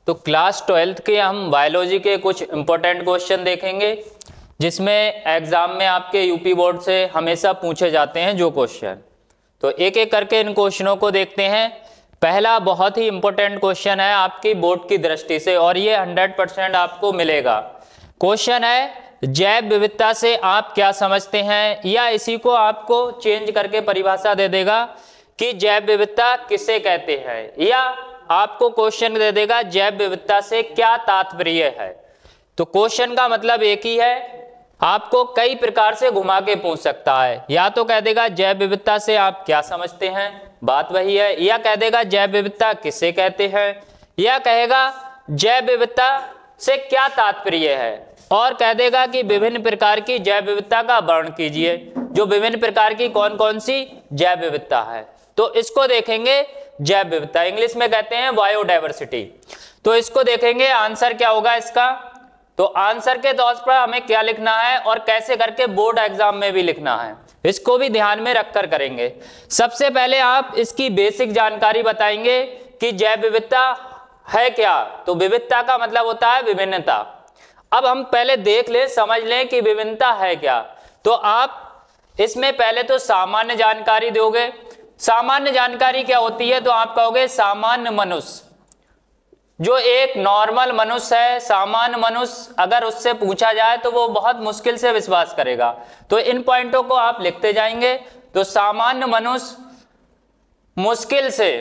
तो class 12th के हम बायोलॉजी के कुछ इंपॉर्टेंट क्वेश्चन देखेंगे, जिसमें एग्जाम में आपके यूपी बोर्ड से हमेशा पूछे जाते हैं जो क्वेश्चन। तो एक एक करके इन क्वेश्चनों को देखते हैं। पहला बहुत ही इंपॉर्टेंट क्वेश्चन है आपकी बोर्ड की दृष्टि से, और ये 100% आपको मिलेगा। क्वेश्चन है जैव विविधता से आप क्या समझते हैं, या इसी को आपको चेंज करके परिभाषा दे देगा कि जैव विविधता किसे कहते हैं, या आपको क्वेश्चन दे देगा जैव विविधता से क्या तात्पर्य है। तो क्वेश्चन का मतलब एक ही है, आपको कई प्रकार से घुमा के पूछ सकता है। या तो कह देगा जैव विविधता से आप क्या समझते हैं, बात वही है, या कह देगा जैव विविधता किसे कहते हैं, या कहेगा जैव विविधता से क्या तात्पर्य है, और कह देगा कि विभिन्न प्रकार की जैव विविधता का वर्णन कीजिए। जो विभिन्न प्रकार की कौन कौन सी जैव विविधता है, तो इसको देखेंगे जैव विविधता, इंग्लिश में कहते हैं बायोडायवर्सिटी। तो इसको देखेंगे आंसर क्या होगा इसका। तो आंसर के तौर पर हमें क्या लिखना है और कैसे करके बोर्ड एग्जाम में भी लिखना है, इसको भी ध्यान में रखकर करेंगे। सबसे पहले आप इसकी बेसिक जानकारी बताएंगे कि जैव विविधता है क्या। तो विविधता का मतलब होता है विभिन्नता। अब हम पहले देख लें, समझ लें कि विभिन्नता है क्या। तो आप इसमें पहले तो सामान्य जानकारी दोगे। सामान्य जानकारी क्या होती है, तो आप कहोगे सामान्य मनुष्य, जो एक नॉर्मल मनुष्य है, सामान्य मनुष्य, अगर उससे पूछा जाए तो वो बहुत मुश्किल से विश्वास करेगा। तो इन पॉइंटों को आप लिखते जाएंगे। तो सामान्य मनुष्य मुश्किल से,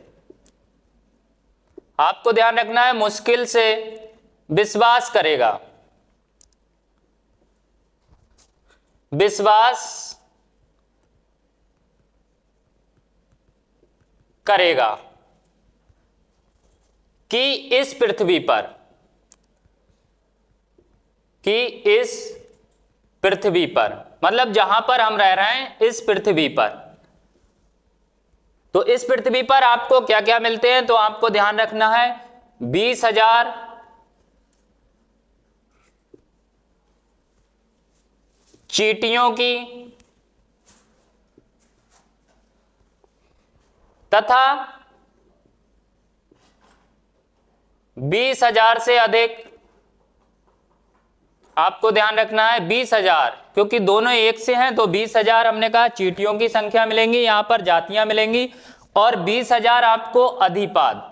आपको ध्यान रखना है, मुश्किल से विश्वास करेगा, विश्वास करेगा कि इस पृथ्वी पर, कि इस पृथ्वी पर, मतलब जहां पर हम रह रहे हैं इस पृथ्वी पर। तो इस पृथ्वी पर आपको क्या क्या मिलते हैं, तो आपको ध्यान रखना है 20,000 चींटियों की तथा 20,000 से अधिक, आपको ध्यान रखना है 20,000, क्योंकि दोनों एक से हैं। तो 20,000 हमने कहा चींटियों की संख्या मिलेंगी, यहां पर जातियां मिलेंगी, और 20,000 आपको अधिपाद,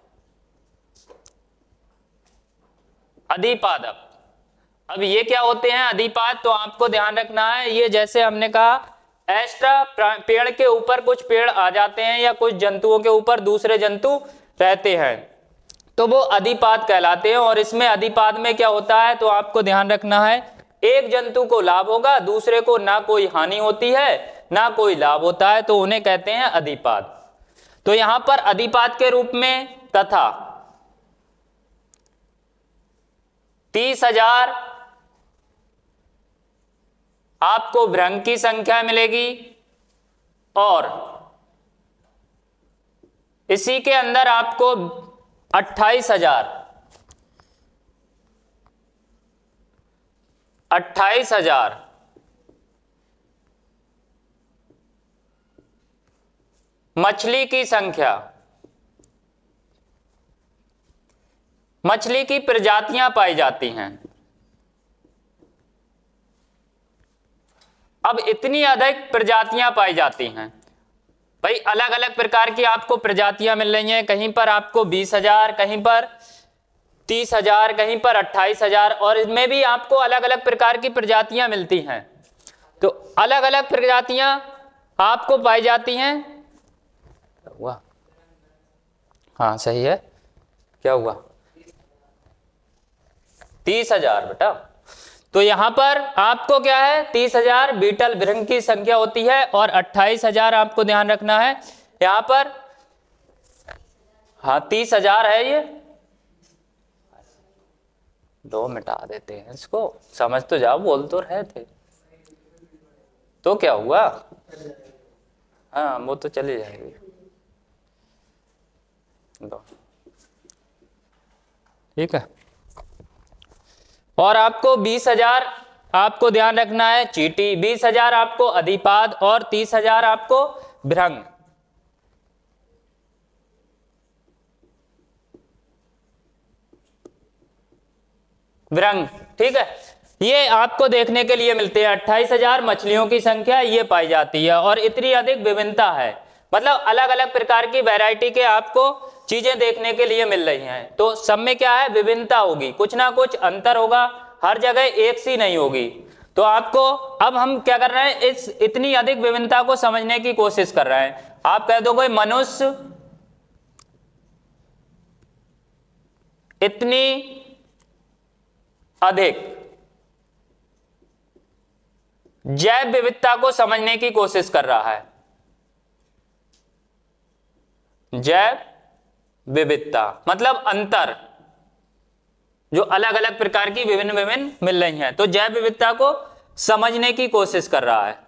अधिपादक। अब ये क्या होते हैं अधिपाद, तो आपको ध्यान रखना है, ये जैसे हमने कहा एक्स्ट्रा पेड़ के ऊपर कुछ पेड़ आ जाते हैं, या कुछ जंतुओं के ऊपर दूसरे जंतु रहते हैं, तो वो अधिपाद कहलाते हैं। और इसमें अधिपाद में क्या होता है, तो आपको ध्यान रखना है एक जंतु को लाभ होगा, दूसरे को ना कोई हानि होती है ना कोई लाभ होता है, तो उन्हें कहते हैं अधिपाद। तो यहां पर अधिपाद के रूप में तथा 30,000 आपको भ्रंग की संख्या मिलेगी, और इसी के अंदर आपको 28,000 मछली की संख्या, मछली की प्रजातियां पाई जाती हैं। अब इतनी अधिक प्रजातियां पाई जाती हैं भाई, अलग अलग प्रकार की आपको प्रजातियां मिल रही हैं। कहीं पर आपको 20,000, कहीं पर 30,000, कहीं पर 28,000, और इनमें भी आपको अलग अलग प्रकार की प्रजातियां मिलती हैं। तो अलग अलग प्रजातियां आपको पाई जाती हैं। हुआ, हाँ सही है, क्या हुआ 30,000 बेटा। तो यहां पर आपको क्या है 30,000 बीटल भृंग की संख्या होती है, और 28,000 आपको ध्यान रखना है यहां पर, हाँ 30,000 है ये, 2 मिटा देते हैं इसको, समझ तो जाओ, बोल तो रहे थे, तो क्या हुआ, हाँ वो तो चली जाएगी, ठीक है। और आपको 20,000 आपको ध्यान रखना है चींटी, 20,000 आपको अधिपाद, और 30,000 आपको भृंग। व्रंग, ठीक है। ये आपको देखने के लिए मिलते हैं। 28,000 मछलियों की संख्या ये पाई जाती है और इतनी अधिक विभिन्नता है, मतलब अलग अलग प्रकार की वैरायटी के आपको चीजें देखने के लिए मिल रही हैं। तो सब में क्या है, विभिन्नता होगी, कुछ ना कुछ अंतर होगा, हर जगह एक सी नहीं होगी। तो आपको अब हम क्या कर रहे हैं, इस इतनी अधिक विभिन्नता को समझने की कोशिश कर रहे हैं। आप कह दोगे मनुष्य इतनी अधिक जैव विविधता को समझने की कोशिश कर रहा है। जैव विविधता मतलब अंतर, जो अलग अलग प्रकार की विभिन्न विभिन्न मिल रही हैं, तो जैव विविधता को समझने की कोशिश कर रहा है,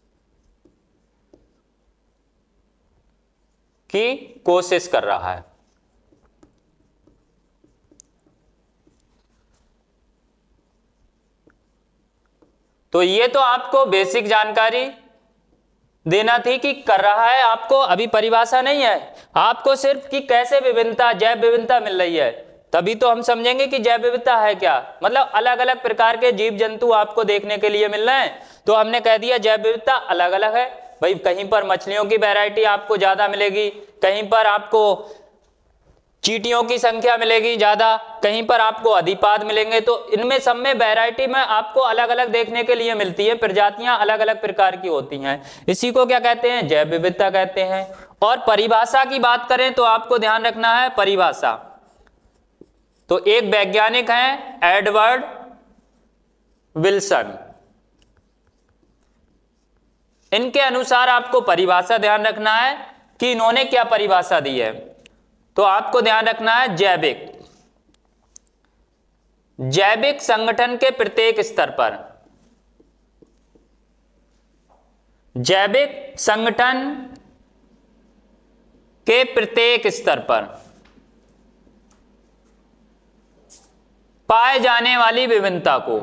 तो ये तो आपको बेसिक जानकारी देना थी कि कर रहा है, आपको अभी परिभाषा नहीं है, आपको सिर्फ कि कैसे विभिन्नता, जैव विभिन्नता मिल रही है, तभी तो हम समझेंगे कि जैव विविधता है क्या। मतलब अलग अलग प्रकार के जीव जंतु आपको देखने के लिए मिल रहे हैं, तो हमने कह दिया जैव विविधता अलग अलग है भाई। कहीं पर मछलियों की वैरायटी आपको ज्यादा मिलेगी, कहीं पर आपको चींटियों की संख्या मिलेगी ज्यादा, कहीं पर आपको अधिपाद मिलेंगे। तो इनमें सब में वैरायटी में आपको अलग अलग देखने के लिए मिलती है, प्रजातियां अलग अलग प्रकार की होती हैं। इसी को क्या कहते हैं, जैव विविधता कहते हैं। और परिभाषा की बात करें तो आपको ध्यान रखना है परिभाषा, तो एक वैज्ञानिक हैं एडवर्ड विल्सन, इनके अनुसार आपको परिभाषा ध्यान रखना है कि इन्होंने क्या परिभाषा दी है। तो आपको ध्यान रखना है जैविक संगठन के प्रत्येक स्तर पर, जैविक संगठन के प्रत्येक स्तर पर पाए जाने वाली विभिन्नता को,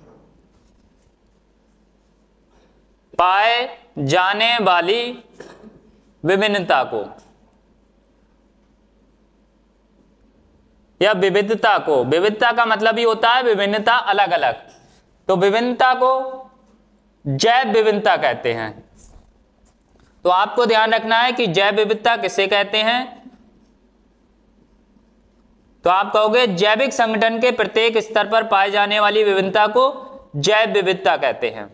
पाए जाने वाली विभिन्नता को या विविधता को, विविधता का मतलब ही होता है विभिन्नता, अलग अलग, तो विभिन्नता को जैव विविधता कहते हैं। तो आपको ध्यान रखना है कि जैव विविधता किसे कहते हैं, तो आप कहोगे जैविक संगठन के प्रत्येक स्तर पर पाए जाने वाली विभिन्नता को जैव विविधता कहते हैं।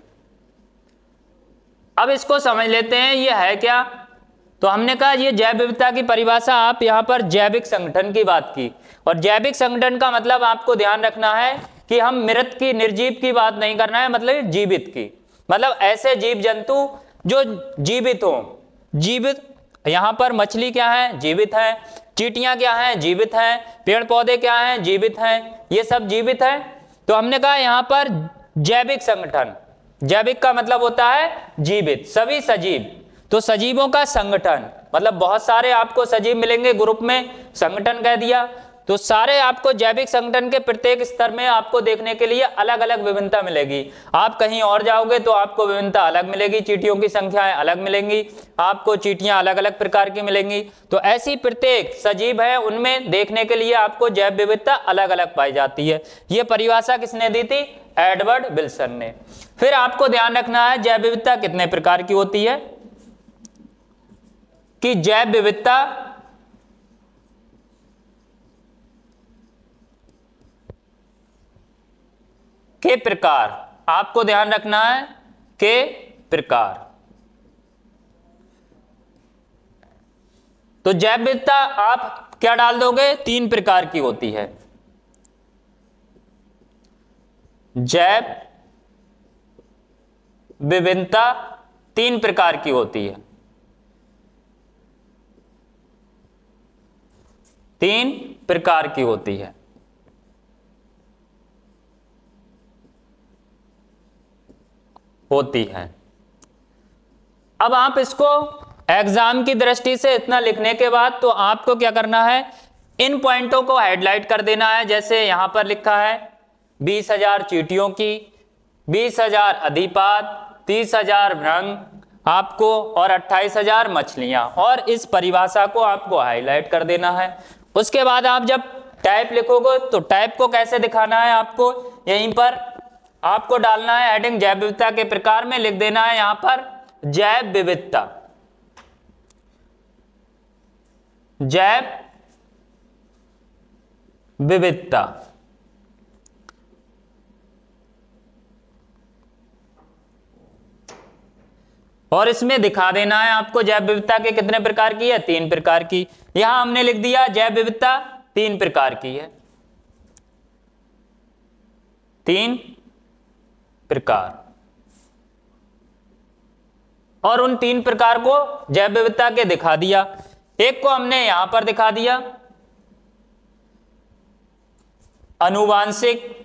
अब इसको समझ लेते हैं ये है क्या। तो हमने कहा ये जैव विविधता की परिभाषा, आप यहां पर जैविक संगठन की बात की, और जैविक संगठन का मतलब आपको ध्यान रखना है कि हम मृत की, निर्जीव की बात नहीं करना है, मतलब जीवित की, मतलब ऐसे जीव जंतु जो जीवित हो। जीवित यहां पर मछली क्या है, जीवित है, चींटियां क्या हैं, जीवित हैं, पेड़ पौधे क्या हैं, जीवित हैं, ये सब जीवित है। तो हमने कहा यहां पर जैविक संगठन, जैविक का मतलब होता है जीवित, सभी सजीव, तो सजीवों का संगठन, मतलब बहुत सारे आपको सजीव मिलेंगे ग्रुप में, संगठन कह दिया, तो सारे आपको जैविक संगठन के प्रत्येक स्तर में आपको देखने के लिए अलग अलग विभिन्नता मिलेगी। आप कहीं और जाओगे तो आपको विभिन्नता अलग मिलेगी, चींटियों की संख्याएं अलग मिलेंगी, आपको चींटियां अलग अलग प्रकार की मिलेंगी। तो ऐसी प्रत्येक सजीव है उनमें देखने के लिए आपको जैव विविधता अलग अलग पाई जाती है। यह परिभाषा किसने दी थी, एडवर्ड विल्सन ने। फिर आपको ध्यान रखना है जैव विविधता कितने प्रकार की होती है, कि जैव विविधता के प्रकार, आपको ध्यान रखना है के प्रकार। तो जैव विविधता आप क्या डाल दोगे, 3 प्रकार की होती है। जैव विभिन्नता 3 प्रकार की होती है, 3 प्रकार की होती है। अब आप इसको एग्जाम की दृष्टि से इतना लिखने के बाद तो आपको क्या करना है, इन पॉइंटों को हाइलाइट कर देना है। जैसे यहां पर लिखा है 20,000 चींटियों की, 20,000 अधिपाद, 30,000 भ्रंग आपको, और 28,000 मछलियां, और इस परिभाषा को आपको हाईलाइट कर देना है। उसके बाद आप जब टाइप लिखोगे तो टाइप को कैसे दिखाना है आपको, यहीं पर आपको डालना है हेडिंग जैव विविधता के प्रकार में लिख देना है यहां पर जैव विविधता, जैव विविधता। और इसमें दिखा देना है आपको जैव विविधता के कितने प्रकार की है, 3 प्रकार की। यहां हमने लिख दिया जैव विविधता 3 प्रकार की है, 3 प्रकार। और उन 3 प्रकार को जैव विविधता के दिखा दिया। एक को हमने यहां पर दिखा दिया आनुवांशिक,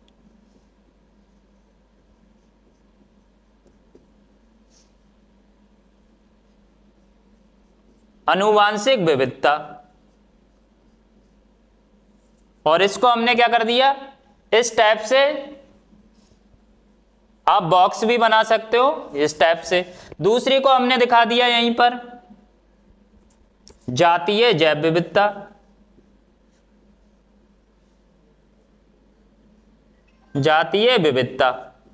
आनुवांशिक विविधता, और इसको हमने क्या कर दिया इस टाइप से, आप बॉक्स भी बना सकते हो इस टाइप से। दूसरी को हमने दिखा दिया यहीं पर जातीय जैव विविधता, जातीय विविधता,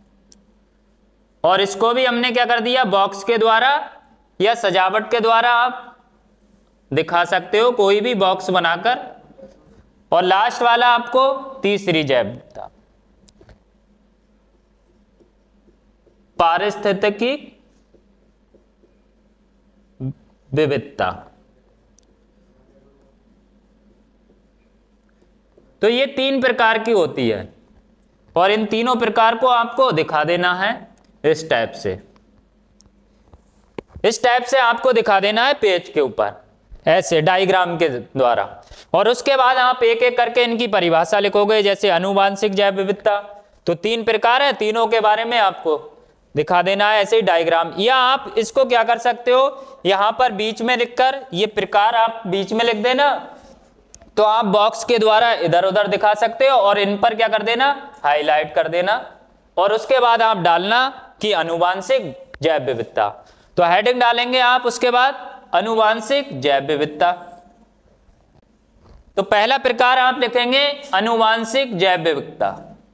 और इसको भी हमने क्या कर दिया बॉक्स के द्वारा या सजावट के द्वारा आप दिखा सकते हो कोई भी बॉक्स बनाकर। और लास्ट वाला आपको तीसरी जैव विविधता, पारिस्थितिकी विविधता। तो ये 3 प्रकार की होती है और इन तीनों प्रकार को आपको दिखा देना है इस टाइप से, इस टाइप से आपको दिखा देना है पेज के ऊपर ऐसे डायग्राम के द्वारा। और उसके बाद आप एक एक करके इनकी परिभाषा लिखोगे। जैसे आनुवांशिक जैव विविधता तो 3 प्रकार है, तीनों के बारे में आपको दिखा देना है ऐसे ही डायग्राम। या आप इसको क्या कर सकते हो यहां पर बीच में लिखकर ये प्रकार आप बीच में लिख देना, तो आप बॉक्स के द्वारा इधर उधर दिखा सकते हो और इन पर क्या कर देना हाईलाइट कर देना। और उसके बाद आप डालना कि आनुवांशिक जैव विविधता, तो हेडिंग डालेंगे आप उसके बाद आनुवांशिक जैव विविधता। तो पहला प्रकार आप लिखेंगे आनुवांशिक जैव विविधता।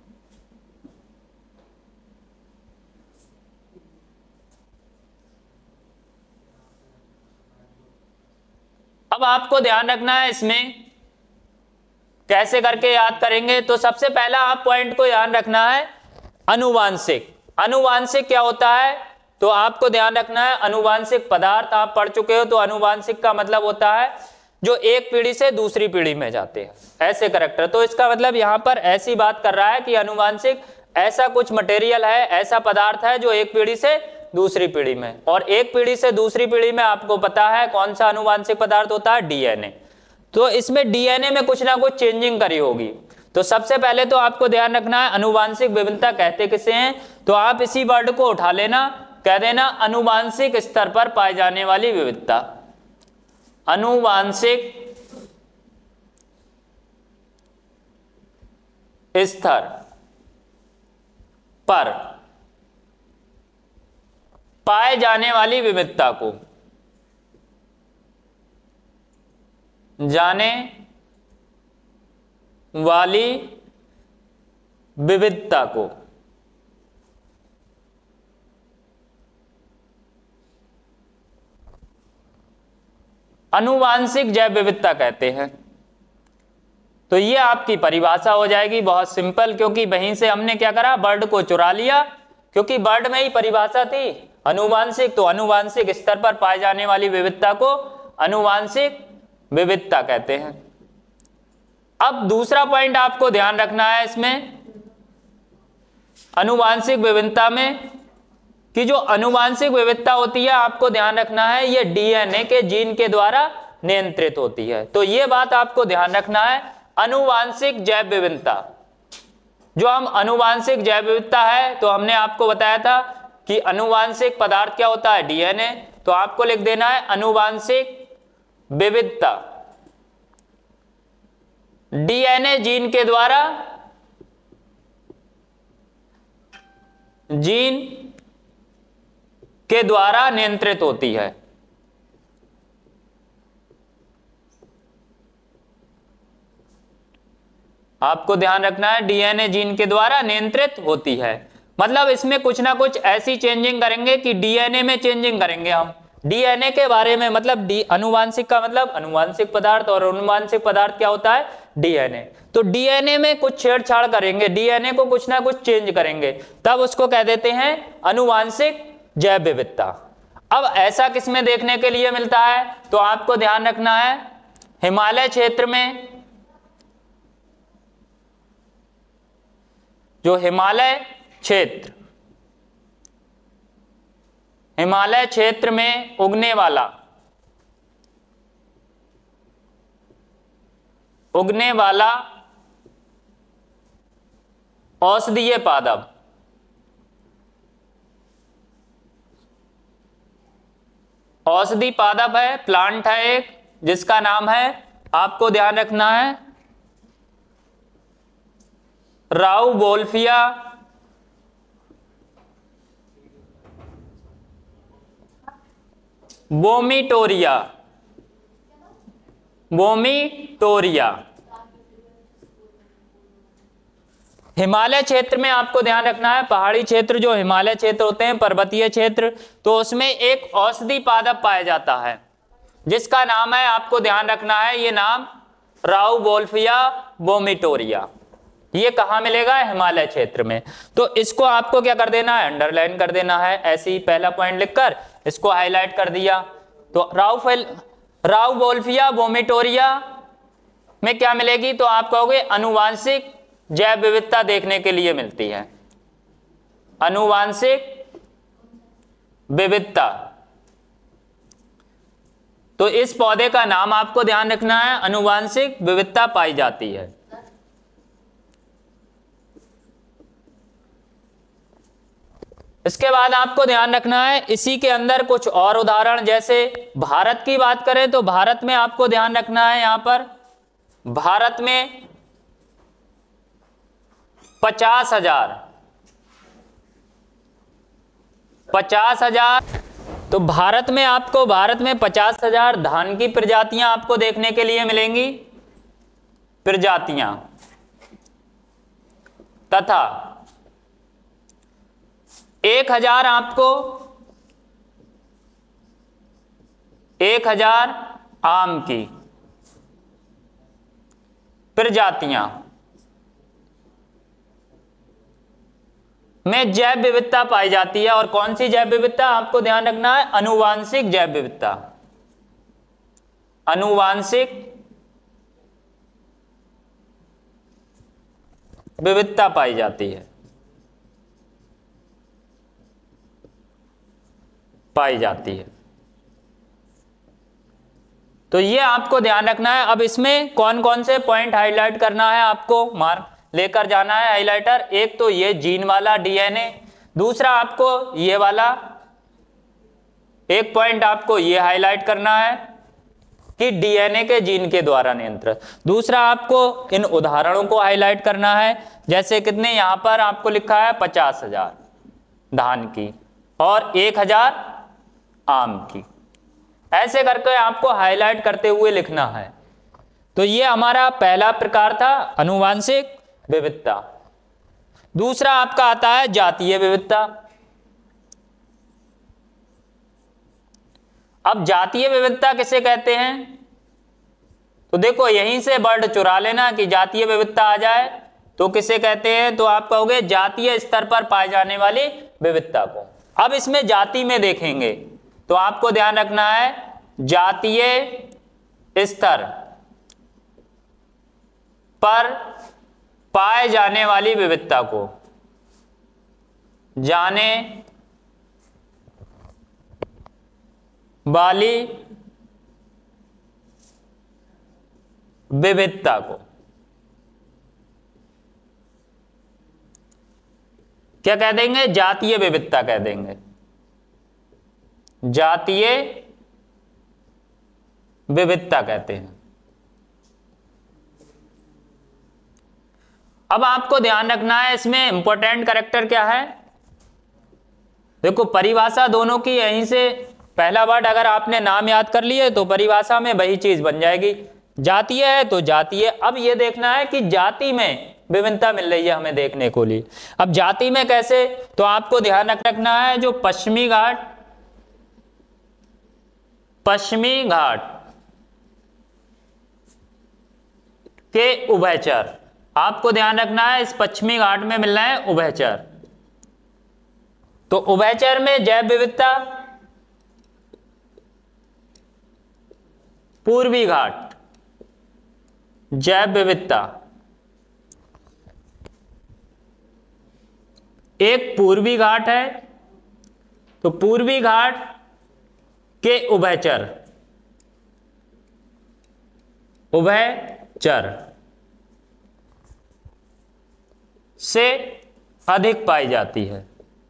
अब आपको ध्यान रखना है इसमें कैसे करके याद करेंगे। तो सबसे पहला आप पॉइंट को ध्यान रखना है आनुवांशिक। आनुवांशिक क्या होता है तो आपको ध्यान रखना है आनुवांशिक पदार्थ आप पढ़ चुके हो। तो आनुवांशिक का मतलब होता है जो एक पीढ़ी से दूसरी पीढ़ी में जाते हैं ऐसे करैक्टर। तो इसका मतलब यहां पर ऐसी बात कर रहा है कि आनुवांशिक ऐसा कुछ मटेरियल है, ऐसा पदार्थ है जो एक पीढ़ी से दूसरी पीढ़ी में, और एक पीढ़ी से दूसरी पीढ़ी में आपको पता है कौन सा आनुवांशिक पदार्थ होता है डीएनए। तो इसमें डीएनए में कुछ ना कुछ चेंजिंग करी होगी। तो सबसे पहले तो आपको ध्यान रखना है आनुवांशिक विभिन्नता कहते किसे हैं। तो आप इसी वर्ड को उठा लेना, कह देना आनुवांशिक स्तर पर पाई जाने वाली विविधता। आनुवांशिक स्तर पर पाए जाने वाली विविधता को, जाने वाली विविधता को आनुवांशिक जैव विविधता कहते हैं। तो ये आपकी परिभाषा हो जाएगी बहुत सिंपल, क्योंकि वहीं से हमने क्या करा वर्ड को चुरा लिया, क्योंकि वर्ड में ही परिभाषा थी आनुवांशिक। तो आनुवांशिक स्तर पर पाए जाने वाली विविधता को आनुवांशिक विविधता कहते हैं। अब दूसरा पॉइंट आपको ध्यान रखना है इसमें आनुवांशिक विविधता में कि जो आनुवांशिक विविधता होती है आपको ध्यान रखना है ये डीएनए के जीन के द्वारा नियंत्रित होती है। तो ये बात आपको ध्यान रखना है आनुवांशिक जैव विविधता। जो हम आनुवांशिक जैव विविधता है तो हमने आपको बताया था कि आनुवांशिक पदार्थ क्या होता है डीएनए। तो आपको लिख देना है आनुवांशिक विविधता डीएनए जीन के द्वारा, जीन के द्वारा नियंत्रित होती है। आपको ध्यान रखना है डीएनए जीन के द्वारा नियंत्रित होती है। मतलब इसमें कुछ ना कुछ ऐसी चेंजिंग करेंगे कि डीएनए में चेंजिंग करेंगे हम डीएनए के बारे में। मतलब अनुवांशिक का मतलब अनुवांशिक पदार्थ, और अनुवांशिक पदार्थ क्या होता है? डीएनए। तो डीएनए में कुछ छेड़छाड़ करेंगे, डीएनए को कुछ ना कुछ चेंज करेंगे, तब उसको कह देते हैं अनुवांशिक जैव विविधता। अब ऐसा किसमें देखने के लिए मिलता है? तो आपको ध्यान रखना है हिमालय क्षेत्र में, जो हिमालय क्षेत्र में उगने वाला औषधीय पादप, औषधि पादप है, प्लांट है एक, जिसका नाम है, आपको ध्यान रखना है, राउवोल्फिया वोमिटोरिया। हिमालय क्षेत्र में आपको ध्यान रखना है, पहाड़ी क्षेत्र जो हिमालय क्षेत्र होते हैं, पर्वतीय क्षेत्र, तो उसमें एक औषधि पादप पाया जाता है जिसका नाम है, आपको ध्यान रखना है, ये नाम राउवोल्फिया वोमिटोरिया। ये कहां मिलेगा? हिमालय क्षेत्र में। तो इसको आपको क्या कर देना है? अंडरलाइन कर देना है। ऐसे ही पहला पॉइंट लिखकर इसको हाईलाइट कर दिया। तो राउवोल्फिया वोमिटोरिया में क्या मिलेगी? तो आप कहोगे अनुवांशिक जैव विविधता देखने के लिए मिलती है, अनुवांशिक विविधता। तो इस पौधे का नाम आपको ध्यान रखना है, अनुवांशिक विविधता पाई जाती है। इसके बाद आपको ध्यान रखना है इसी के अंदर कुछ और उदाहरण, जैसे भारत की बात करें तो भारत में आपको ध्यान रखना है, यहां पर भारत में 50,000 तो भारत में 50,000 धान की प्रजातियां आपको देखने के लिए मिलेंगी, प्रजातियां, तथा 1,000 आपको 1,000 आम की प्रजातियां में जैव विविधता पाई जाती है। और कौन सी जैव विविधता? आपको ध्यान रखना है अनुवांशिक जैव विविधता, अनुवांशिक विविधता पाई जाती है, तो ये आपको ध्यान रखना है। अब इसमें कौन कौन से पॉइंट हाईलाइट करना है, आपको मार्क लेकर जाना है हाइलाइटर। एक तो ये जीन वाला डीएनए, दूसरा आपको ये वाला एक पॉइंट आपको ये हाईलाइट करना है कि डीएनए के जीन के द्वारा नियंत्रित। दूसरा आपको इन उदाहरणों को हाईलाइट करना है, जैसे कितने यहां पर आपको लिखा है 50,000 धान की और 1,000 आम की। ऐसे करके आपको हाईलाइट करते हुए लिखना है। तो ये हमारा पहला प्रकार था अनुवांशिक विविधता। दूसरा आपका आता है जातीय विविधता। अब जातीय विविधता किसे कहते हैं? तो देखो यहीं से वर्ड चुरा लेना कि जातीय विविधता आ जाए तो किसे कहते हैं, तो आप कहोगे जातीय स्तर पर पाए जाने वाली विविधता को। अब इसमें जाति में देखेंगे तो आपको ध्यान रखना है जातीय स्तर पर पाए जाने वाली विविधता को, जाने वाली विविधता को क्या कह देंगे? जातीय विविधता कह देंगे, जातीय विविधता कहते हैं। अब आपको ध्यान रखना है इसमें इंपॉर्टेंट कैरेक्टर क्या है। देखो परिभाषा दोनों की यहीं से पहला वर्ड अगर आपने नाम याद कर लिए तो परिभाषा में वही चीज बन जाएगी। जातीय है तो जातीय। अब ये देखना है कि जाति में विभिन्नता मिल रही है हमें देखने को लिए। अब जाति में कैसे, तो आपको ध्यान रखना है जो पश्चिमी घाट के उभयचर, आपको ध्यान रखना है इस पश्चिमी घाट में मिल रहे हैं उभयचर। तो उभयचर में जैव विविधता, पूर्वी घाट जैव विविधता, एक पूर्वी घाट है तो पूर्वी घाट के उभयचर से अधिक पाई जाती है,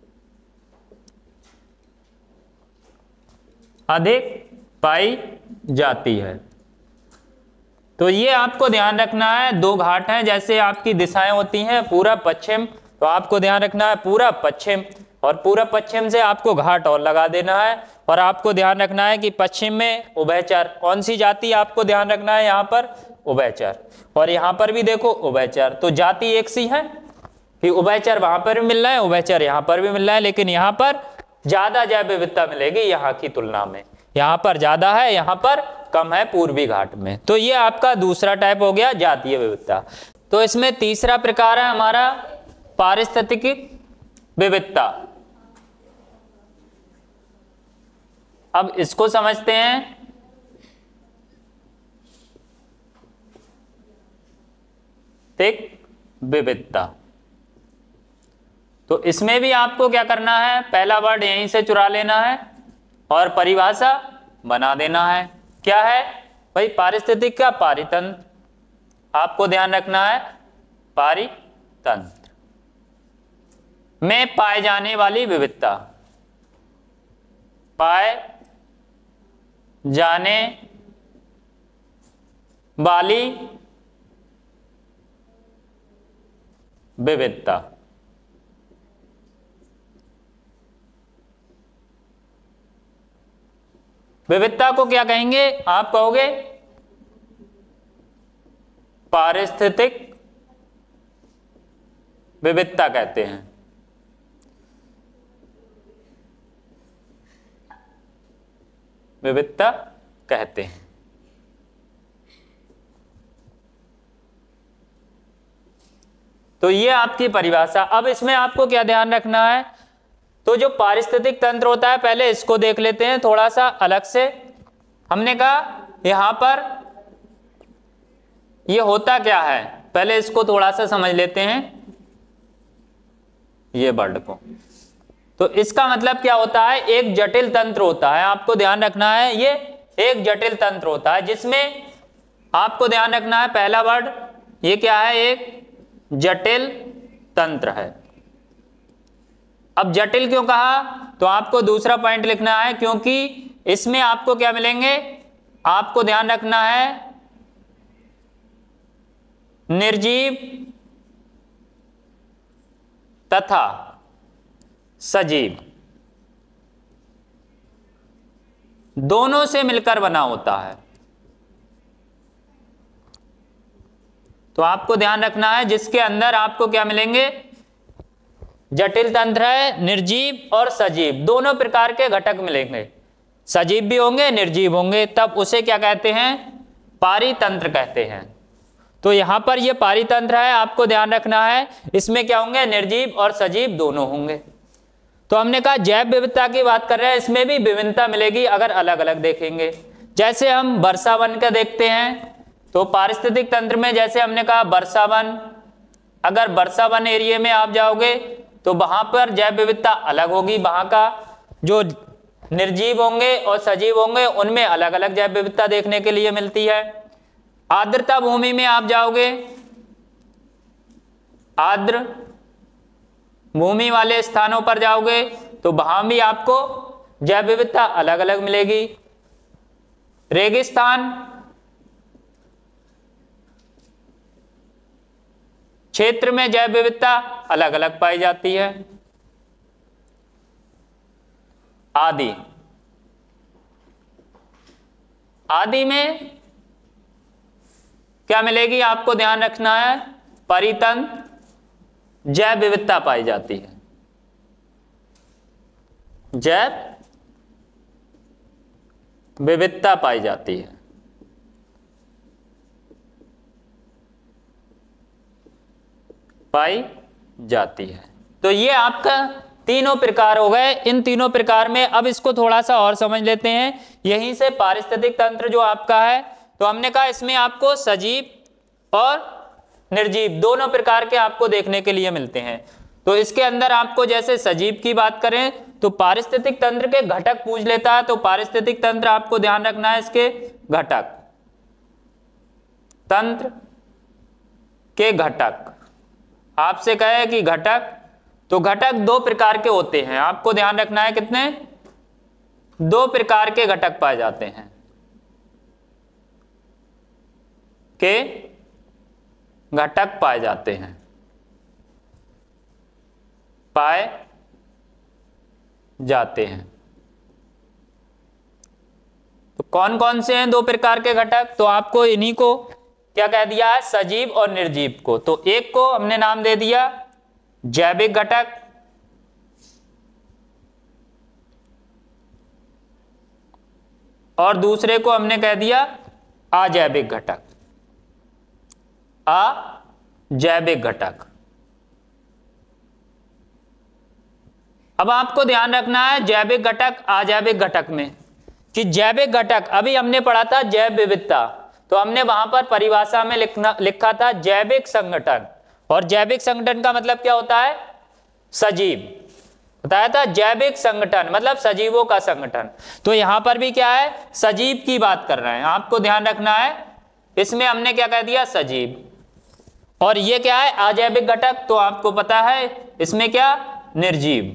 अधिक पाई जाती है। तो ये आपको ध्यान रखना है, दो घाट हैं, जैसे आपकी दिशाएं होती हैं पूरब पश्चिम, तो आपको ध्यान रखना है पूरब पश्चिम, और पूरब पश्चिम से आपको घाट और लगा देना है। और आपको ध्यान रखना है कि पश्चिम में उभयचर, कौन सी जाति आपको ध्यान रखना है यहाँ पर, उभयचर, और यहाँ पर भी देखो उभयचर। तो जाति एक सी है कि उभयचर वहां पर भी मिल रहा है, उभयचर यहाँ पर भी मिल रहा है, लेकिन यहाँ पर ज्यादा जैव विविधता मिलेगी यहाँ की तुलना में, यहाँ पर ज्यादा है, यहाँ पर कम है पूर्वी घाट में। तो ये आपका दूसरा टाइप हो गया जातीय विविधता। तो इसमें तीसरा प्रकार है हमारा पारिस्थितिकी विविधता। अब इसको समझते हैं। विविधता, तो इसमें भी आपको क्या करना है, पहला वर्ड यहीं से चुरा लेना है और परिभाषा बना देना है। क्या है भाई, पारिस्थितिक का पारितंत्र, आपको ध्यान रखना है पारितंत्र में पाए जाने वाली विविधता, पाए जाने वाली विविधता। विविधता को क्या कहेंगे, आप कहोगे पारिस्थितिक विविधता कहते हैं। विविधता कहते हैं। तो ये आपकी परिभाषा। अब इसमें आपको क्या ध्यान रखना है, तो जो पारिस्थितिक तंत्र होता है, पहले इसको देख लेते हैं थोड़ा सा अलग से। हमने कहा यहां पर ये होता क्या है, पहले इसको थोड़ा सा समझ लेते हैं ये वर्ड को। तो इसका मतलब क्या होता है, एक जटिल तंत्र होता है, आपको ध्यान रखना है ये एक जटिल तंत्र होता है, जिसमें आपको ध्यान रखना है पहला वर्ड ये क्या है, एक जटिल तंत्र है। अब जटिल क्यों कहा, तो आपको दूसरा पॉइंट लिखना है, क्योंकि इसमें आपको क्या मिलेंगे, आपको ध्यान रखना है निर्जीव तथा सजीव दोनों से मिलकर बना होता है। तो आपको ध्यान रखना है जिसके अंदर आपको क्या मिलेंगे, जटिल तंत्र है, निर्जीव और सजीव दोनों प्रकार के घटक मिलेंगे, सजीव भी होंगे निर्जीव होंगे, तब उसे क्या कहते हैं, पारितंत्र कहते हैं। तो यहां पर ये पारितंत्र है, आपको ध्यान रखना है इसमें क्या होंगे, निर्जीव और सजीव दोनों होंगे। तो हमने कहा जैव विविधता की बात कर रहे हैं, इसमें भी विभिन्नता मिलेगी अगर अलग अलग देखेंगे। जैसे हम वर्षा वन का देखते हैं, तो पारिस्थितिक तंत्र में जैसे हमने कहा वर्षा वन, अगर वर्षा वन एरिया में आप जाओगे तो वहां पर जैव विविधता अलग होगी, वहां का जो निर्जीव होंगे और सजीव होंगे उनमें अलग अलग जैव विविधता देखने के लिए मिलती है। आर्द्रता भूमि में आप जाओगे, आर्द्र भूमि वाले स्थानों पर जाओगे तो वहां भी आपको जैव विविधता अलग अलग मिलेगी। रेगिस्तान क्षेत्र में जैव विविधता अलग अलग पाई जाती है। आदि, आदि में क्या मिलेगी, आपको ध्यान रखना है, परितंत्र जैव विविधता पाई जाती है, जैव विविधता पाई जाती है। पाई जाती है। तो ये आपका तीनों प्रकार हो गए। इन तीनों प्रकार में अब इसको थोड़ा सा और समझ लेते हैं। यहीं से पारिस्थितिक तंत्र जो आपका है, तो हमने कहा इसमें आपको सजीव और निर्जीव दोनों प्रकार के आपको देखने के लिए मिलते हैं। तो इसके अंदर आपको जैसे सजीव की बात करें तो पारिस्थितिक तंत्र के घटक पूछ लेता है। तो पारिस्थितिक तंत्र आपको ध्यान रखना है, इसके घटक, तंत्र के घटक आपसे कहे कि घटक, तो घटक दो प्रकार के होते हैं, आपको ध्यान रखना है कितने, दो प्रकार के घटक पाए जाते हैं, के घटक पाए जाते हैं, पाए जाते हैं। तो कौन कौन से हैं दो प्रकार के घटक, तो आपको इन्हीं को क्या कह दिया है, सजीव और निर्जीव को। तो एक को हमने नाम दे दिया जैविक घटक, और दूसरे को हमने कह दिया अजैविक घटक, अजैविक घटक। अब आपको ध्यान रखना है जैविक घटक अजैविक घटक में कि जैविक घटक अभी हमने पढ़ा था जैव विविधता, तो हमने वहां पर परिभाषा में लिखा था जैविक संगठन, और जैविक संगठन का मतलब क्या होता है, सजीव, बताया था जैविक संगठन मतलब सजीवों का संगठन। तो यहां पर भी क्या है, सजीव की बात कर रहे हैं, आपको ध्यान रखना है, इसमें हमने क्या कह दिया, सजीव। और ये क्या है, अजैविक घटक, तो आपको पता है इसमें क्या, निर्जीव।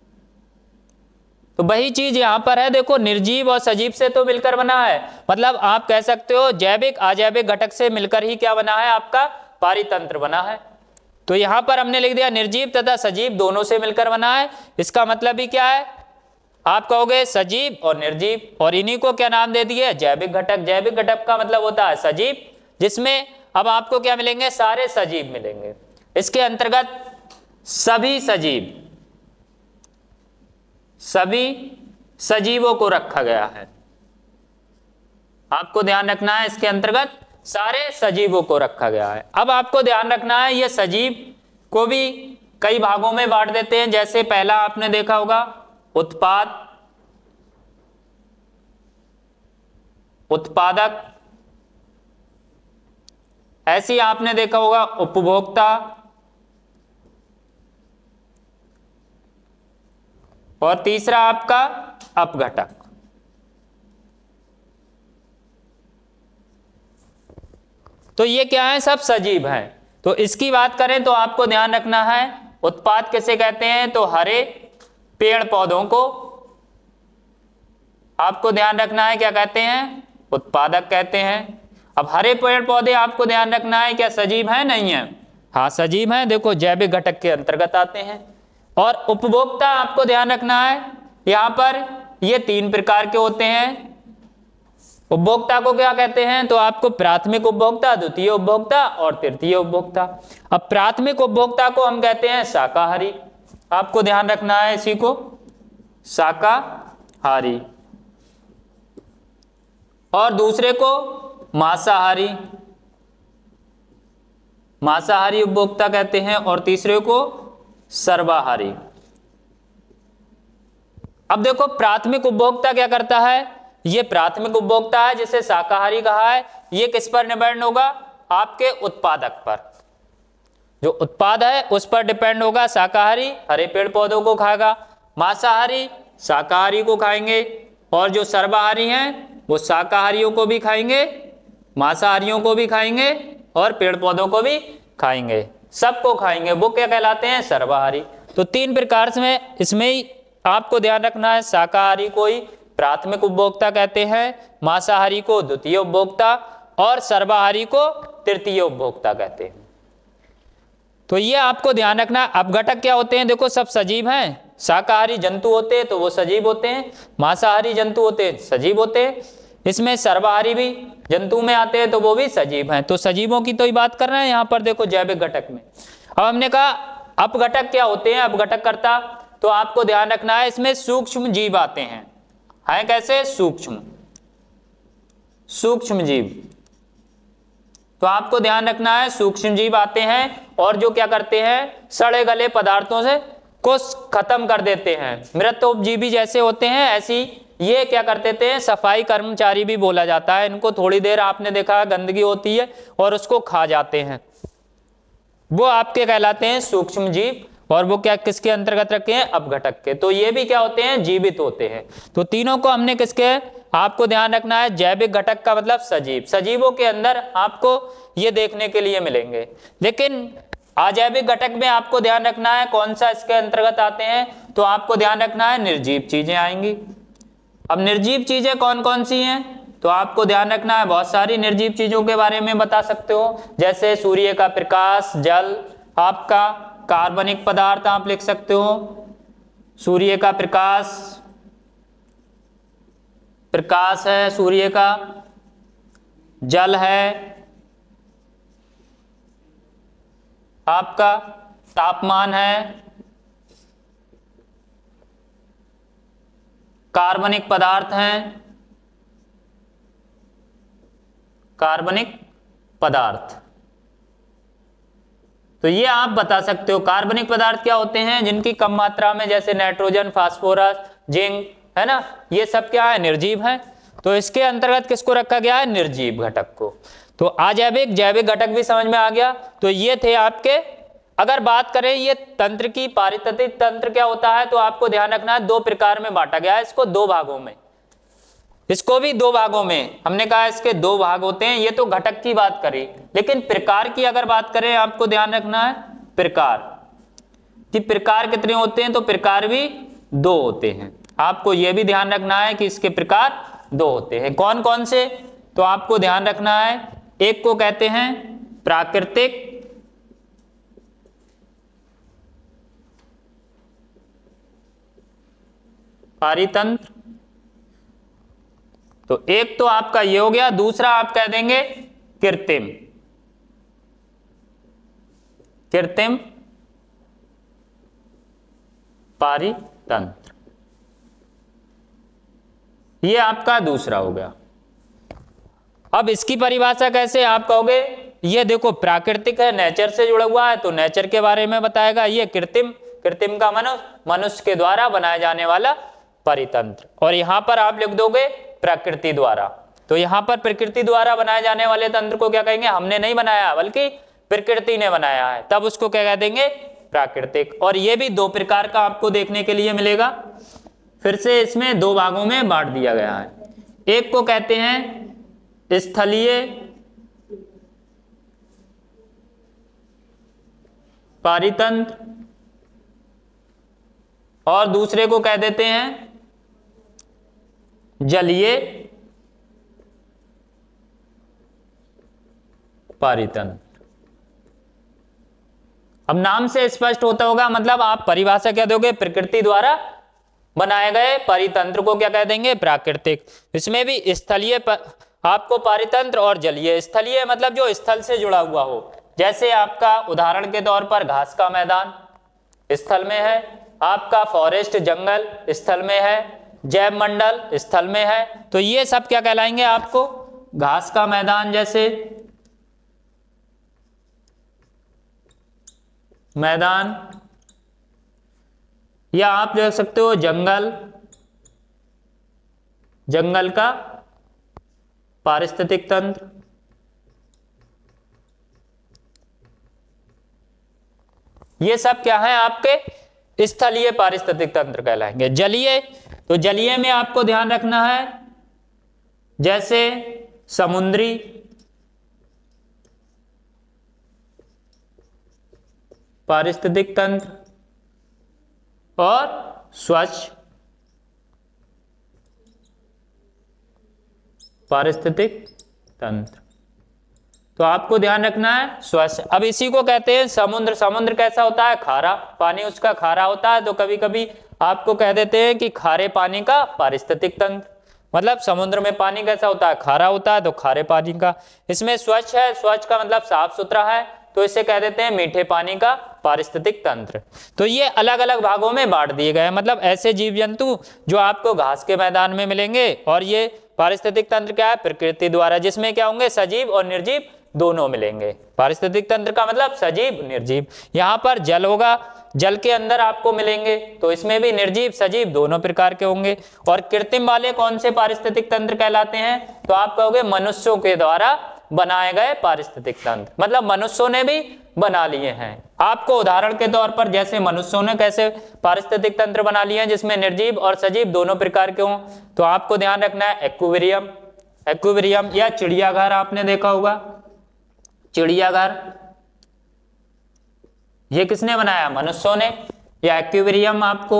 तो वही चीज यहां पर है, देखो निर्जीव और सजीव से तो मिलकर बना है, मतलब आप कह सकते हो जैविक अजैविक घटक से मिलकर ही क्या बना है, आपका पारितंत्र बना है। तो यहां पर हमने लिख दिया निर्जीव तथा सजीव दोनों से मिलकर बना है। इसका मतलब ही क्या है, आप कहोगे सजीव और निर्जीव, और इन्हीं को क्या नाम दे दिए, जैविक घटक। जैविक घटक का मतलब होता है सजीव, जिसमें अब आपको क्या मिलेंगे, सारे सजीव मिलेंगे। इसके अंतर्गत सभी सजीव, सभी सजीवों को रखा गया है, आपको ध्यान रखना है, इसके अंतर्गत सारे सजीवों को रखा गया है। अब आपको ध्यान रखना है ये सजीव को भी कई भागों में बांट देते हैं। जैसे पहला आपने देखा होगा उत्पाद, उत्पादक, ऐसी आपने देखा होगा उपभोक्ता, और तीसरा आपका अपघटक। तो ये क्या है, सब सजीव हैं। तो इसकी बात करें तो आपको ध्यान रखना है उत्पाद किसे कहते हैं, तो हरे पेड़ पौधों को आपको ध्यान रखना है क्या कहते हैं, उत्पादक कहते हैं। अब हरे पेड़ पौधे आपको ध्यान रखना है क्या सजीव हैं, नहीं है, हाँ सजीव हैं, देखो जैविक घटक के अंतर्गत आते हैं। और उपभोक्ता आपको ध्यान रखना है, यहां पर ये तीन प्रकार के होते हैं। उपभोक्ता को क्या कहते हैं, तो आपको प्राथमिक उपभोक्ता, द्वितीय उपभोक्ता और तृतीय उपभोक्ता। अब प्राथमिक उपभोक्ता को हम कहते हैं शाकाहारी, आपको ध्यान रखना है इसी को, शाकाहारी। और दूसरे को मांसाहारी, मांसाहारी उपभोक्ता कहते हैं, और तीसरे को सर्वाहारी। अब देखो प्राथमिक उपभोक्ता क्या करता है, ये प्राथमिक उपभोक्ता है जिसे शाकाहारी कहा है, ये किस पर डिपेंड होगा, आपके उत्पादक पर, जो उत्पाद है उस पर डिपेंड होगा। शाकाहारी हरे पेड़ पौधों को खाएगा, मांसाहारी शाकाहारी को खाएंगे, और जो सर्वाहारी हैं वो शाकाहारियों को भी खाएंगे, मांसाहारियों को भी खाएंगे, और पेड़ पौधों को भी खाएंगे, सबको खाएंगे, वो क्या कहलाते हैं, सर्वाहारी। तो तीन प्रकार से इसमें ही आपको ध्यान रखना है, शाकाहारी को ही प्राथमिक उपभोक्ता कहते हैं, मांसाहारी को द्वितीय उपभोक्ता, और सर्वाहारी को तृतीय उपभोक्ता कहते हैं। तो ये आपको ध्यान रखना है। अपघटक क्या होते हैं, देखो सब सजीव हैं, शाकाहारी जंतु होते हैं तो वो सजीव होते हैं, मांसाहारी जंतु होते हैं सजीव होते हैं। इसमें सर्वहारी भी जंतु में आते हैं तो वो भी सजीव हैं। तो सजीवों की तो ही बात कर रहे हैं यहाँ पर, देखो जैविक घटक में। अब हमने कहा अपघटक क्या होते हैं, अपघटककर्ता, तो आपको ध्यान रखना है इसमें सूक्ष्म जीव आते हैं। कैसे? सूक्ष्म जीव। तो आपको ध्यान रखना है सूक्ष्म जीव आते हैं और जो क्या करते हैं, सड़े गले पदार्थों से को खत्म कर देते हैं। मृतोपजीवी जैसे होते हैं ऐसी ये क्या कर देते हैं, सफाई कर्मचारी भी बोला जाता है इनको। थोड़ी देर आपने देखा गंदगी होती है और उसको खा जाते हैं, वो आपके कहलाते हैं सूक्ष्म जीव। और वो क्या किसके अंतर्गत रखे हैं, अपघटक के। तो ये भी क्या होते हैं, जीवित होते हैं। तो तीनों को हमने किसके, आपको ध्यान रखना है जैविक घटक का मतलब सजीव। सजीवों के अंदर आपको ये देखने के लिए मिलेंगे। लेकिन अजैविक घटक में आपको ध्यान रखना है कौन सा इसके अंतर्गत आते हैं, तो आपको ध्यान रखना है निर्जीव चीजें आएंगी। अब निर्जीव चीजें कौन कौन सी हैं, तो आपको ध्यान रखना है बहुत सारी निर्जीव चीजों के बारे में बता सकते हो, जैसे सूर्य का प्रकाश, जल, आपका कार्बनिक पदार्थ आप लिख सकते हो। सूर्य का प्रकाश है सूर्य का, जल है, आपका तापमान है, कार्बनिक पदार्थ हैं, कार्बनिक पदार्थ। तो ये आप बता सकते हो। कार्बनिक पदार्थ क्या होते हैं, जिनकी कम मात्रा में, जैसे नाइट्रोजन, फास्फोरस, जिंक, है ना, ये सब क्या है, निर्जीव है। तो इसके अंतर्गत किसको रखा गया है, निर्जीव घटक को। तो अजैविक जैविक घटक भी समझ में आ गया। तो ये थे आपके, अगर बात करें ये तंत्र की, पारिस्थितिक तंत्र क्या होता है, तो आपको ध्यान रखना है दो प्रकार में बांटा गया है इसको, दो भागों में। इसको भी दो भागों में, हमने कहा इसके दो भाग होते हैं। ये तो घटक की बात करी, लेकिन प्रकार की अगर बात करें, आपको ध्यान रखना है प्रकार कि प्रकार कितने होते हैं, तो प्रकार भी दो होते हैं। आपको यह भी ध्यान रखना है कि इसके प्रकार दो होते हैं। कौन कौन से, तो आपको ध्यान रखना है, एक को कहते हैं प्राकृतिक, पारितंत्र, तो एक तो आपका ये हो गया। दूसरा आप कह देंगे कृत्रिम पारितंत्र, ये आपका दूसरा हो गया। अब इसकी परिभाषा कैसे आप कहोगे, ये देखो प्राकृतिक है, नेचर से जुड़ा हुआ है, तो नेचर के बारे में बताएगा। ये कृत्रिम का मनुष्य के द्वारा बनाया जाने वाला परितंत्र। और यहां पर आप लिख दोगे प्रकृति द्वारा। तो यहां पर प्रकृति द्वारा बनाए जाने वाले तंत्र को क्या कहेंगे, हमने नहीं बनाया बल्कि प्रकृति ने बनाया है, तब उसको क्या कह देंगे, प्राकृतिक। और ये भी दो प्रकार का आपको देखने के लिए मिलेगा। फिर से इसमें दो भागों में बांट दिया गया है। एक को कहते हैं स्थलीय पारितंत्र और दूसरे को कह देते हैं जलीय पारितंत्र। अब नाम से स्पष्ट होता होगा, मतलब आप परिभाषा क्या दोगे, प्रकृति द्वारा बनाए गए परितंत्र को क्या कह देंगे, प्राकृतिक। इसमें भी स्थलीय आपको पारितंत्र और जलीय। स्थलीय मतलब जो स्थल से जुड़ा हुआ हो, जैसे आपका उदाहरण के तौर पर घास का मैदान स्थल में है, आपका फॉरेस्ट जंगल स्थल में है, जैव मंडल स्थल में है। तो ये सब क्या कहलाएंगे आपको, घास का मैदान जैसे मैदान, या आप देख सकते हो जंगल का पारिस्थितिक तंत्र। ये सब क्या है आपके स्थलीय पारिस्थितिक तंत्र कहलाएंगे। जलीय, तो जलीय में आपको ध्यान रखना है जैसे समुद्री, पारिस्थितिक तंत्र और स्वच्छ पारिस्थितिक तंत्र। तो आपको ध्यान रखना है स्वच्छ। अब इसी को कहते हैं समुद्र। समुद्र कैसा होता है, खारा पानी उसका खारा होता है, तो कभी कभी आपको कह देते हैं कि खारे पानी का पारिस्थितिक तंत्र। मतलब समुद्र में पानी कैसा होता है, खारा होता है, तो खारे पानी का। इसमें स्वच्छ है, स्वच्छ का मतलब साफ सुथरा है, तो इसे कह देते हैं मीठे पानी का पारिस्थितिक तंत्र। तो ये अलग अलग भागों में बांट दिए गए हैं। मतलब ऐसे जीव जंतु जो आपको घास के मैदान में मिलेंगे, और ये पारिस्थितिक तंत्र क्या है, प्रकृति द्वारा, जिसमें क्या होंगे, सजीव और निर्जीव दोनों मिलेंगे। पारिस्थितिक तंत्र का मतलब सजीव निर्जीव। यहाँ पर जल होगा, जल के अंदर आपको मिलेंगे, तो इसमें भी निर्जीव सजीव दोनों प्रकार के होंगे। और कृत्रिम वाले कौन से पारिस्थितिक तंत्र कहलाते हैं, तो आप कहोगे मनुष्यों के द्वारा बनाए गए पारिस्थितिक तंत्र, मतलब मनुष्यों ने भी बना लिए हैं। आपको उदाहरण के तौर पर जैसे मनुष्यों ने कैसे पारिस्थितिक तंत्र बना लिए हैं जिसमें निर्जीव और सजीव दोनों प्रकार के हों, तो आपको ध्यान रखना है एक्वेरियम, एक्वेरियम या चिड़ियाघर आपने देखा होगा, चिड़ियाघर ये किसने बनाया, मनुष्यों ने। या एक्वेरियम आपको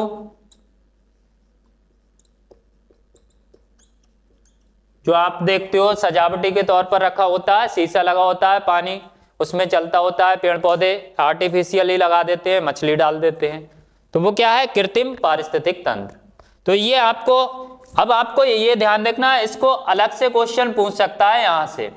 जो आप देखते हो सजावटी के तौर पर रखा होता है, शीशा लगा होता है, पानी उसमें चलता होता है, पेड़ पौधे आर्टिफिशियली लगा देते हैं, मछली डाल देते हैं, तो वो क्या है, कृत्रिम पारिस्थितिक तंत्र। तो ये आपको, अब आपको ये ध्यान रखना है, इसको अलग से क्वेश्चन पूछ सकता है यहां से,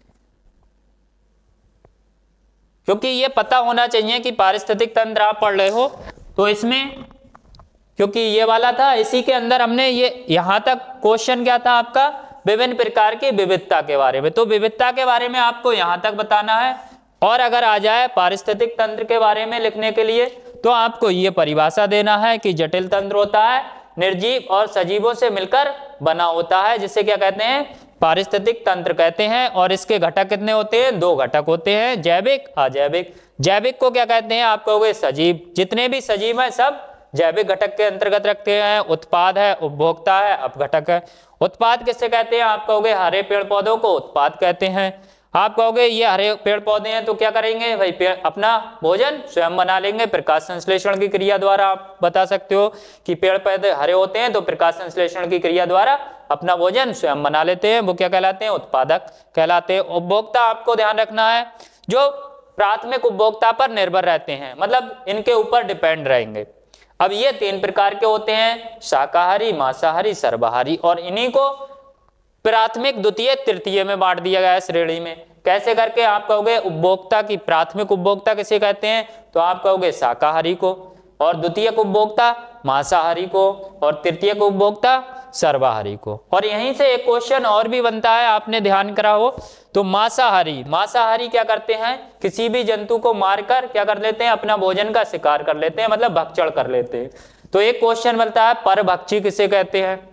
क्योंकि ये पता होना चाहिए कि पारिस्थितिक तंत्र आप पढ़ रहे हो, तो इसमें क्योंकि ये वाला था, इसी के अंदर हमने ये यहां तक क्वेश्चन क्या था आपका, विभिन्न प्रकार की विविधता के बारे में, तो विविधता के बारे में आपको यहां तक बताना है। और अगर आ जाए पारिस्थितिक तंत्र के बारे में लिखने के लिए, तो आपको ये परिभाषा देना है कि जटिल तंत्र होता है, निर्जीव और सजीवों से मिलकर बना होता है, जिसे क्या कहते हैं, पारिस्थितिक तंत्र कहते हैं। और इसके घटक कितने होते हैं, 2 घटक होते हैं, जैविक अजैविक। जैविक को क्या कहते हैं, आप कहोगे सजीव, जितने भी सजीव हैं सब जैविक घटक के अंतर्गत रखते हैं। उत्पाद है, उपभोक्ता है, अपघटक है। उत्पाद किससे कहते हैं, आप कहोगे हरे पेड़ पौधों को उत्पाद कहते हैं। आप कहोगे ये हरे पेड़ पौधे हैं तो क्या करेंगे भाई, अपना भोजन स्वयं बना लेंगे प्रकाश संश्लेषण की क्रिया द्वारा। आप बता सकते हो कि पेड़ पौधे हरे होते हैं तो प्रकाश संश्लेषण की क्रिया द्वारा अपना भोजन स्वयं बना लेते हैं, वो क्या कहलाते हैं, उत्पादक कहलाते हैं। उपभोक्ता आपको ध्यान रखना है, जो प्राथमिक उपभोक्ता पर निर्भर रहते हैं, मतलब इनके ऊपर डिपेंड रहेंगे। अब ये 3 प्रकार के होते हैं, शाकाहारी, मांसाहारी, सर्वाहारी, और इन्हीं को प्राथमिक, द्वितीय, तृतीय में बांट दिया गया है श्रेणी में। कैसे करके, आप कहोगे उपभोक्ता की प्राथमिक उपभोक्ता किसे कहते हैं, तो आप कहोगे शाकाहारी को, और द्वितीयक उपभोक्ता मांसाहारी को, और तृतीयक उपभोक्ता सर्वाहारी को। और यहीं से एक क्वेश्चन और भी बनता है, आपने ध्यान करा हो, तो मांसाहारी, मांसाहारी क्या करते हैं, किसी भी जंतु को मारकर क्या कर लेते हैं, अपना भोजन का शिकार कर लेते हैं, मतलब भक्षण कर लेते हैं। तो एक क्वेश्चन बनता है परभक्षी किसे कहते हैं,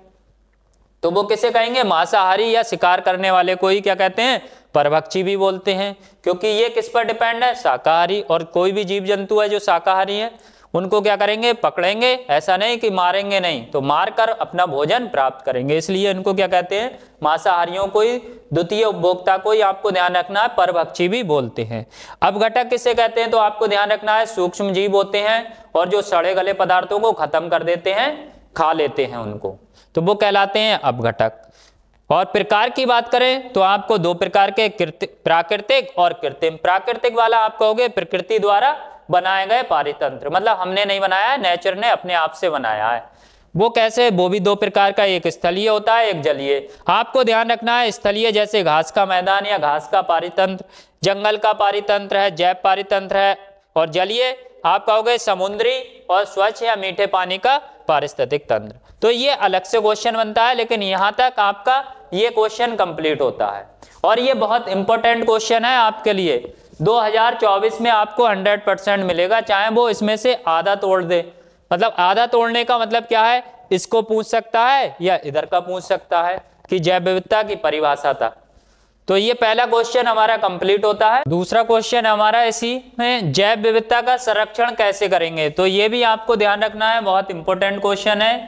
तो वो किसे कहेंगे, मांसाहारी या शिकार करने वाले को ही क्या कहते हैं, परभक्षी भी बोलते हैं, क्योंकि ये किस पर डिपेंड है, शाकाहारी। और कोई भी जीव जंतु है जो शाकाहारी है उनको क्या करेंगे, पकड़ेंगे, ऐसा नहीं कि मारेंगे नहीं, तो मारकर अपना भोजन प्राप्त करेंगे, इसलिए इनको क्या कहते हैं, मांसाहारियों को ही, द्वितीय उपभोक्ता को ही आपको ध्यान रखना है परभक्षी भी बोलते हैं। अपघटक किसे कहते हैं, तो आपको ध्यान रखना है सूक्ष्म जीव होते हैं और जो सड़े गले पदार्थों को खत्म कर देते हैं, खा लेते हैं उनको, तो वो कहलाते हैं अपघटक। और प्रकार की बात करें तो आपको 2 प्रकार के, प्राकृतिक और कृत्रिम। प्राकृतिक वाला आप कहोगे प्रकृति द्वारा बनाए गए पारितंत्र, मतलब हमने नहीं बनाया है, नेचर ने अपने आप से बनाया है। वो कैसे, वो भी 2 प्रकार का, एक स्थलीय होता है, एक जलीय। आपको ध्यान रखना है, स्थलीय जैसे घास का मैदान या घास का पारितंत्र, जंगल का पारितंत्र है, जैव पारितंत्र है। और जलीय आप कहोगे समुद्री और स्वच्छ या मीठे पानी का पारिस्थितिक तंत्र। तो ये अलग से क्वेश्चन बनता है, लेकिन यहाँ तक आपका ये क्वेश्चन कंप्लीट होता है। और ये बहुत इंपॉर्टेंट क्वेश्चन है आपके लिए, 2024 में आपको 100% मिलेगा, चाहे वो इसमें से आधा तोड़ दे। मतलब आधा तोड़ने का मतलब क्या है, इसको पूछ सकता है या इधर का पूछ सकता है कि जैव विविधता की परिभाषा था। तो ये पहला क्वेश्चन हमारा कंप्लीट होता है। दूसरा क्वेश्चन हमारा इसी में, जैव विविधता का संरक्षण कैसे करेंगे, तो ये भी आपको ध्यान रखना है, बहुत इंपॉर्टेंट क्वेश्चन है,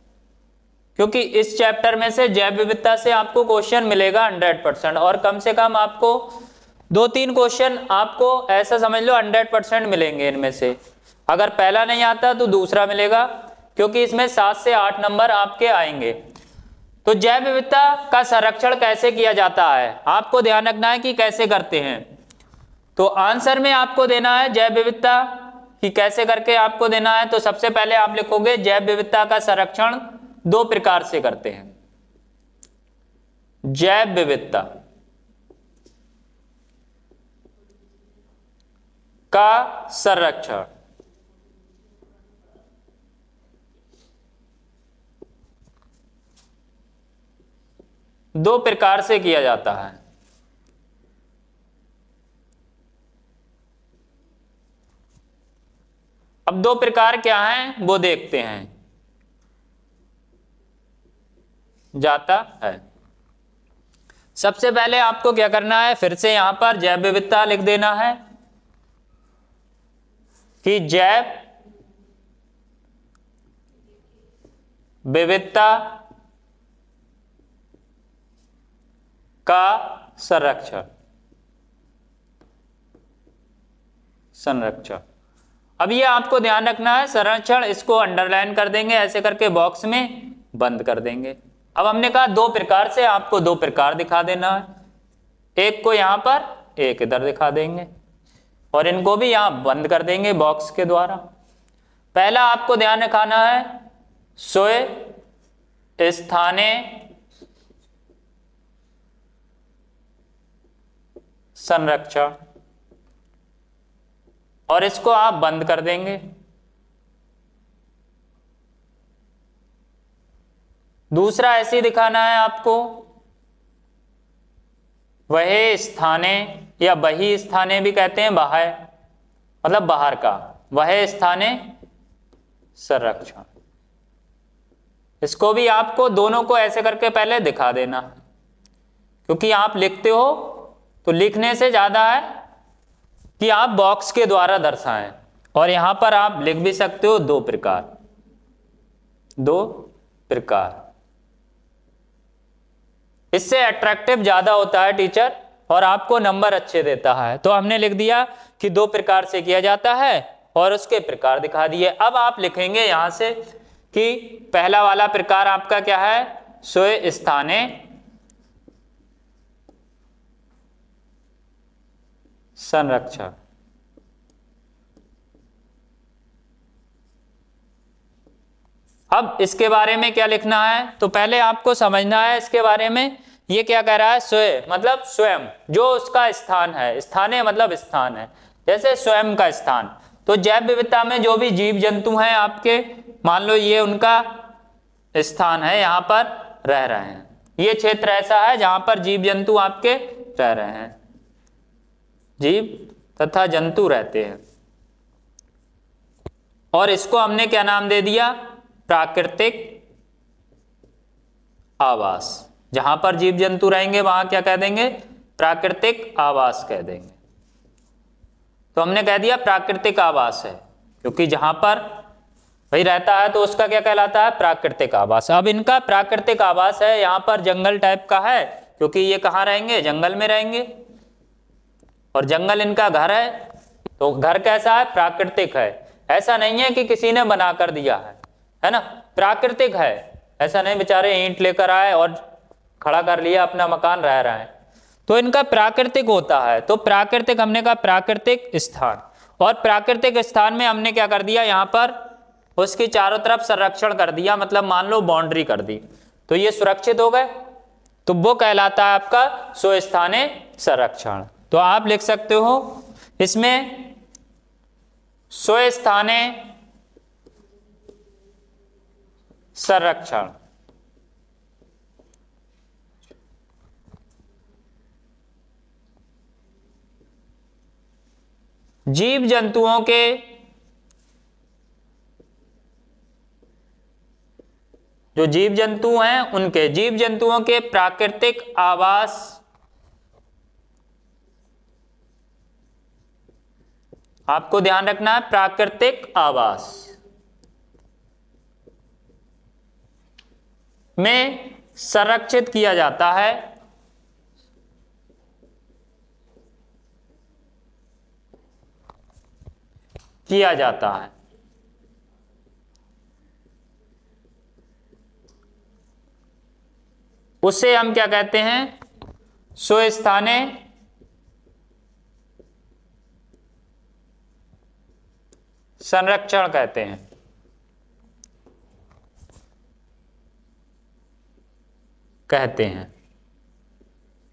क्योंकि इस चैप्टर में से जैव विविधता से आपको क्वेश्चन मिलेगा 100%, और कम से कम आपको 2-3 क्वेश्चन आपको ऐसा समझ लो 100% मिलेंगे इनमें से। अगर पहला नहीं आता तो दूसरा मिलेगा, क्योंकि इसमें 7 से 8 नंबर आपके आएंगे। तो जैव विविधता का संरक्षण कैसे किया जाता है, आपको ध्यान रखना है कि कैसे करते हैं। तो आंसर में आपको देना है जैव विविधता कि कैसे करके आपको देना है। तो सबसे पहले आप लिखोगे जैव विविधता का संरक्षण 2 प्रकार से करते हैं। जैव विविधता का संरक्षण। दो प्रकार से किया जाता है। अब दो प्रकार क्या हैं वो देखते हैं। जाता है, सबसे पहले आपको क्या करना है, फिर से यहां पर जैव विविधता लिख देना है कि जैव विविधता का संरक्षण। अब ये आपको ध्यान रखना है, संरक्षण, इसको अंडरलाइन कर देंगे, ऐसे करके बॉक्स में बंद कर देंगे। अब हमने कहा दो प्रकार से, आपको दो प्रकार दिखा देना है, एक को यहां पर, एक इधर दिखा देंगे, और इनको भी यहां बंद कर देंगे बॉक्स के द्वारा। पहला आपको ध्यान रखना है, स्व स्थानीय संरक्षण, और इसको आप बंद कर देंगे। दूसरा ऐसे ही दिखाना है आपको, वह स्थानीय या बही स्थानीय भी कहते हैं, बाह्य मतलब बाहर का, वह स्थानीय संरक्षण। इसको भी आपको दोनों को ऐसे करके पहले दिखा देना, क्योंकि आप लिखते हो तो लिखने से ज्यादा है कि आप बॉक्स के द्वारा दर्शाएं, और यहां पर आप लिख भी सकते हो दो प्रकार, दो प्रकार। इससे अट्रैक्टिव ज्यादा होता है टीचर, और आपको नंबर अच्छे देता है। तो हमने लिख दिया कि दो प्रकार से किया जाता है और उसके प्रकार दिखा दिए। अब आप लिखेंगे यहां से कि पहला वाला प्रकार आपका क्या है, स्व स्थानीय संरक्षण। अब इसके बारे में क्या लिखना है, तो पहले आपको समझना है इसके बारे में। ये क्या कह रहा है, स्व मतलब स्वयं, जो उसका स्थान है, स्थानीय मतलब स्थान है, जैसे स्वयं का स्थान। तो जैव विविधता में जो भी जीव जंतु हैं आपके, मान लो ये उनका स्थान है, यहां पर रह रहे हैं, ये क्षेत्र ऐसा है जहां पर जीव जंतु आपके रह रहे हैं, जीव तथा जंतु रहते हैं। और इसको हमने क्या नाम दे दिया, प्राकृतिक आवास। जहां पर जीव जंतु रहेंगे वहां क्या कह देंगे, प्राकृतिक आवास कह देंगे। तो हमने कह दिया प्राकृतिक आवास है, क्योंकि जहां पर भाई रहता है तो उसका क्या कहलाता है, प्राकृतिक आवास। अब इनका प्राकृतिक आवास है, यहां पर जंगल टाइप का है, क्योंकि ये कहां रहेंगे, जंगल में रहेंगे, और जंगल इनका घर है। तो घर कैसा है, प्राकृतिक है, ऐसा नहीं है कि किसी ने बना कर दिया है ना, प्राकृतिक है। ऐसा नहीं बेचारे ईंट लेकर आए और खड़ा कर लिया अपना मकान, रह रहा है। तो इनका प्राकृतिक होता है। तो प्राकृतिक, हमने कहा प्राकृतिक स्थान, और प्राकृतिक स्थान में हमने क्या कर दिया, यहां पर उसकी चारों तरफ संरक्षण कर दिया, मतलब मान लो बाउंड्री कर दी, तो ये सुरक्षित हो गए। तो वो कहलाता है आपका स्वस्थानीय संरक्षण। तो आप लिख सकते हो इसमें स्वस्थानीय संरक्षण। जीव जंतुओं के जो जीव जंतु हैं, उनके जीव जंतुओं के प्राकृतिक आवास आपको ध्यान रखना है, प्राकृतिक आवास में संरक्षित किया जाता है। किया जाता है उसे हम क्या कहते हैं, स्वस्थानीय संरक्षण कहते हैं।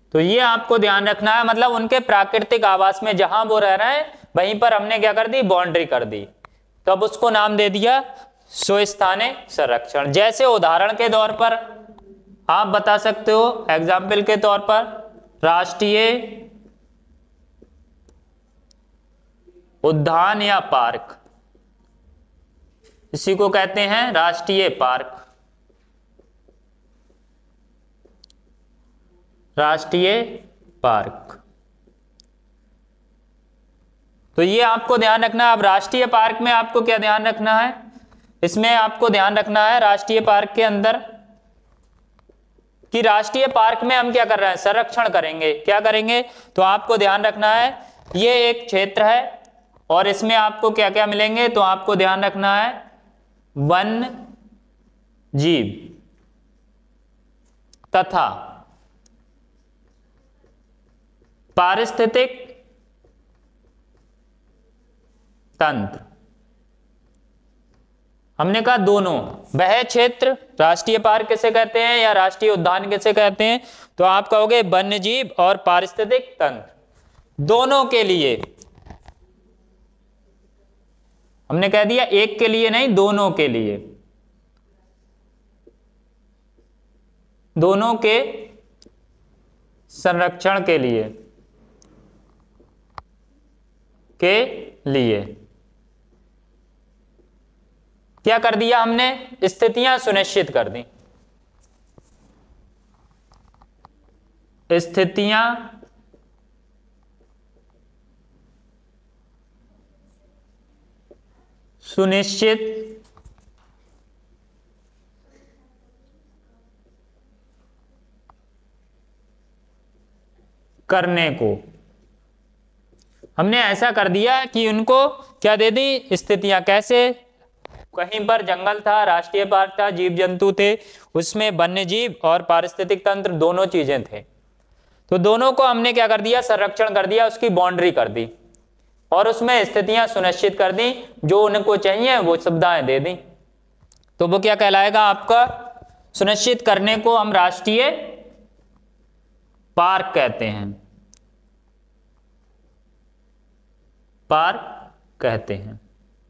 तो ये आपको ध्यान रखना है, मतलब उनके प्राकृतिक आवास में जहां वो रह रहे हैं वहीं पर हमने क्या कर दी, बाउंड्री कर दी। तो अब उसको नाम दे दिया स्वस्थानिक संरक्षण। जैसे उदाहरण के तौर पर आप बता सकते हो, एग्जाम्पल के तौर पर राष्ट्रीय उद्यान या पार्क, इसी को कहते हैं राष्ट्रीय पार्क, राष्ट्रीय पार्क। तो ये आपको ध्यान रखना है। अब राष्ट्रीय पार्क में आपको क्या ध्यान रखना है, इसमें आपको ध्यान रखना है राष्ट्रीय पार्क के अंदर कि राष्ट्रीय पार्क में हम क्या कर रहे हैं, संरक्षण करेंगे। क्या करेंगे, तो आपको ध्यान रखना है ये एक क्षेत्र है और इसमें आपको क्या क्या मिलेंगे, तो आपको ध्यान रखना है वन्य जीव तथा पारिस्थितिक तंत्र। हमने कहा दोनों, वह क्षेत्र राष्ट्रीय पार्क किसे कहते हैं या राष्ट्रीय उद्यान किसे कहते हैं, तो आप कहोगे वन्य जीव और पारिस्थितिक तंत्र, दोनों के लिए। हमने कह दिया एक के लिए नहीं, दोनों के लिए, दोनों के संरक्षण के लिए क्या कर दिया हमने, स्थितियां सुनिश्चित कर दी, स्थितियां सुनिश्चित करने को हमने ऐसा कर दिया कि उनको क्या दे दी, स्थितियां। कैसे, कहीं पर जंगल था, राष्ट्रीय पार्क था, जीव जंतु थे, उसमें वन्य जीव और पारिस्थितिक तंत्र दोनों चीजें थे, तो दोनों को हमने क्या कर दिया, संरक्षण कर दिया, उसकी बाउंड्री कर दी और उसमें स्थितियां सुनिश्चित कर दी, जो उनको चाहिए वो सुविधाएं दे दी। तो वो क्या कहलाएगा आपका, सुनिश्चित करने को हम राष्ट्रीय पार्क कहते हैं, पार्क कहते हैं।